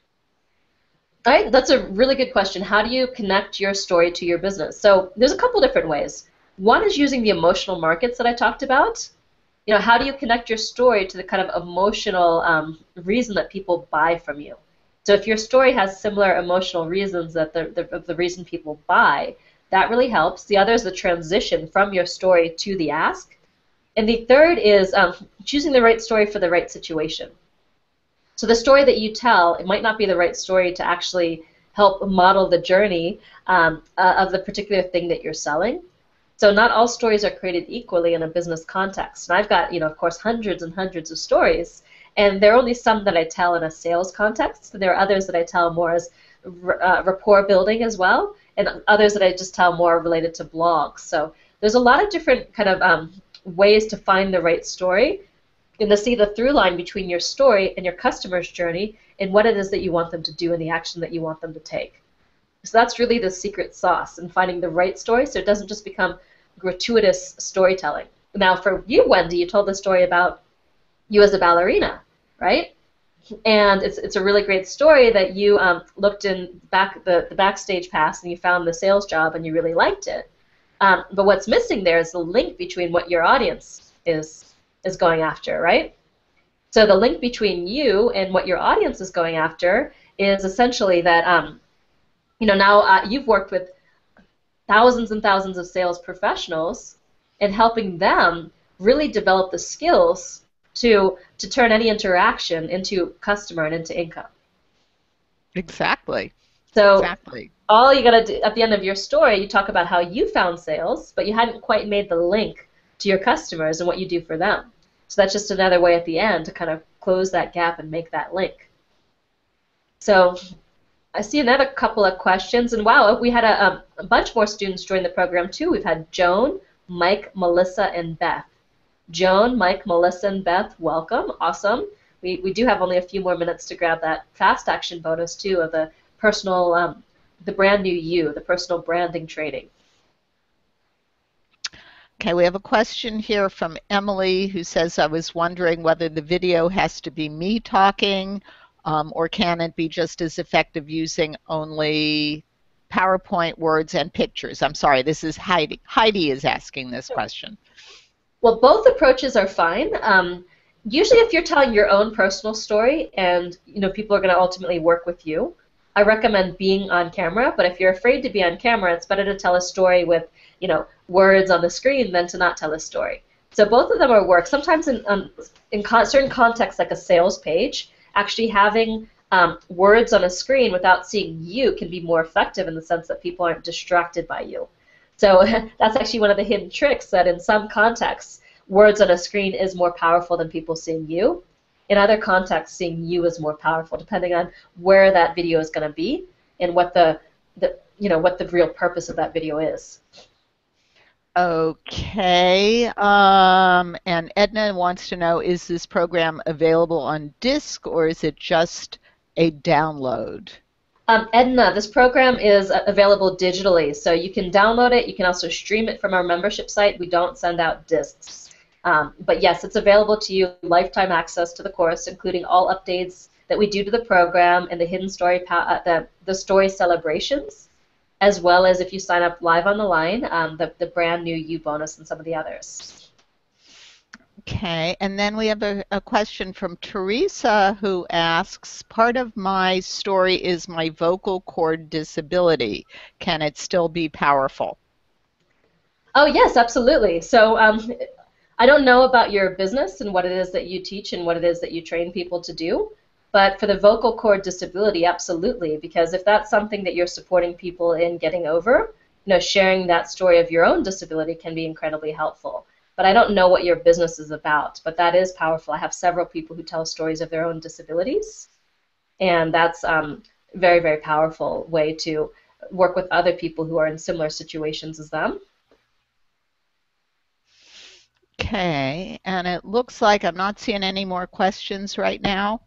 All right, that's a really good question. How do you connect your story to your business? So there's a couple different ways. One is using the emotional markets that I talked about. You know, how do you connect your story to the kind of emotional reason that people buy from you? So if your story has similar emotional reasons that the reason people buy, that really helps. The other is the transition from your story to the ask. And the third is choosing the right story for the right situation. So the story that you tell, it might not be the right story to actually help model the journey of the particular thing that you're selling. So not all stories are created equally in a business context. And I've got, of course, hundreds and hundreds of stories, and there are only some that I tell in a sales context. There are others that I tell more as rapport building as well, and others that I just tell more related to blogs. So there's a lot of different kind of ways to find the right story and to see the through line between your story and your customer's journey and what it is that you want them to do and the action that you want them to take. So that's really the secret sauce in finding the right story so it doesn't just become gratuitous storytelling. Now for you, Wendy, you told the story about you as a ballerina, right? And it's a really great story that you looked in the backstage pass and you found the sales job and you really liked it. But what's missing there is the link between what your audience is going after, right? So the link between you and what your audience is going after is essentially that, now you've worked with thousands and thousands of sales professionals and helping them really develop the skills to turn any interaction into customer and into income. Exactly. So exactly. All you got to do at the end of your story, you talk about how you found sales, but you hadn't quite made the link to your customers and what you do for them. So that's just another way at the end to kind of close that gap and make that link. So I see another couple of questions, and wow, we had a bunch more students join the program too. We've had Joan, Mike, Melissa, and Beth. Joan, Mike, Melissa, and Beth, welcome. Awesome. We do have only a few more minutes to grab that fast action bonus too of the personal, the brand new you, the personal branding training. Okay, we have a question here from Emily who says, I was wondering whether the video has to be me talking or can it be just as effective using only PowerPoint, words, and pictures? I'm sorry, this is Heidi. Heidi is asking this question. Well, both approaches are fine. Usually if you're telling your own personal story and people are going to ultimately work with you, I recommend being on camera, but if you're afraid to be on camera, it's better to tell a story with words on the screen than to not tell a story. So both of them are work. Sometimes in certain contexts, like a sales page, actually having words on a screen without seeing you can be more effective in the sense that people aren't distracted by you. So that's actually one of the hidden tricks that in some contexts, words on a screen is more powerful than people seeing you. In other contexts, seeing you is more powerful, depending on where that video is going to be and what what the real purpose of that video is. Okay. And Edna wants to know, is this program available on disk or is it just a download? Edna, this program is available digitally, so you can download it. You can also stream it from our membership site. We don't send out discs. But yes, it's available to you, lifetime access to the course, including all updates that we do to the program and the hidden story, the story celebrations, as well as if you sign up live on the line, the brand new You bonus and some of the others. Okay, and then we have a question from Teresa who asks, part of my story is my vocal cord disability. Can it still be powerful? Oh, yes, absolutely. So I don't know about your business and what it is that you teach and what it is that you train people to do, but for the vocal cord disability, absolutely, because if that's something that you're supporting people in getting over, sharing that story of your own disability can be incredibly helpful. But I don't know what your business is about, but that is powerful. I have several people who tell stories of their own disabilities, and that's a very, very powerful way to work with other people who are in similar situations as them. Okay, and it looks like I'm not seeing any more questions right now.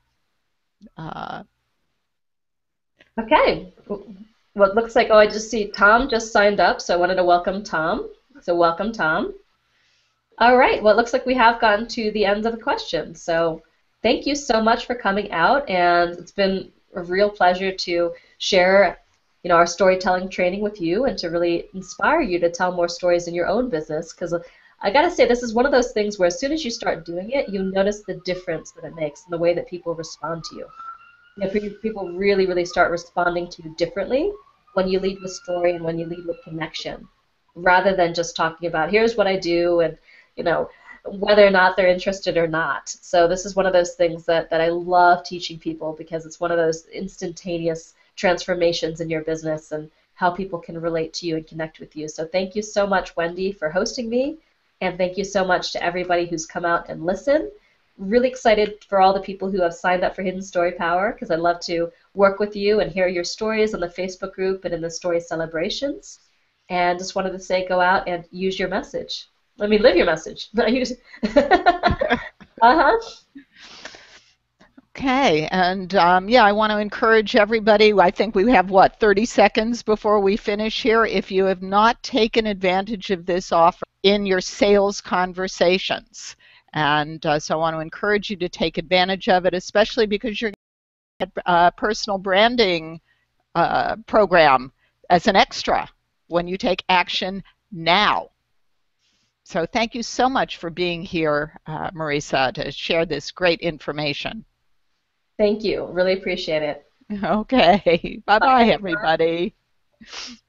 Okay. Well, it looks like, I just see Tom just signed up, so I wanted to welcome Tom. So welcome, Tom. All right, well, it looks like we have gotten to the end of the questions. So thank you so much for coming out, and it's been a real pleasure to share our storytelling training with you and to really inspire you to tell more stories in your own business, because I got to say, this is one of those things where as soon as you start doing it, you notice the difference that it makes in the way that people respond to you. People really, really start responding to you differently when you lead with story and when you lead with connection, rather than just talking about, here's what I do, and whether or not they're interested or not. So this is one of those things that I love teaching people, because it's one of those instantaneous transformations in your business and how people can relate to you and connect with you. So thank you so much, Wendy, for hosting me, and thank you so much to everybody who's come out and listened. Really excited for all the people who have signed up for Hidden Story Power, because I'd love to work with you and hear your stories on the Facebook group and in the story celebrations. And just wanted to say, go out and use your message. Live your message. Uh-huh. Okay, and yeah, I want to encourage everybody. I think we have, 30 seconds before we finish here. If you have not taken advantage of this offer in your sales conversations, and so I want to encourage you to take advantage of it, especially because you're going to get a personal branding program as an extra when you take action now. So thank you so much for being here, Marisa, to share this great information. Thank you. Really appreciate it. Okay. Bye-bye, everybody.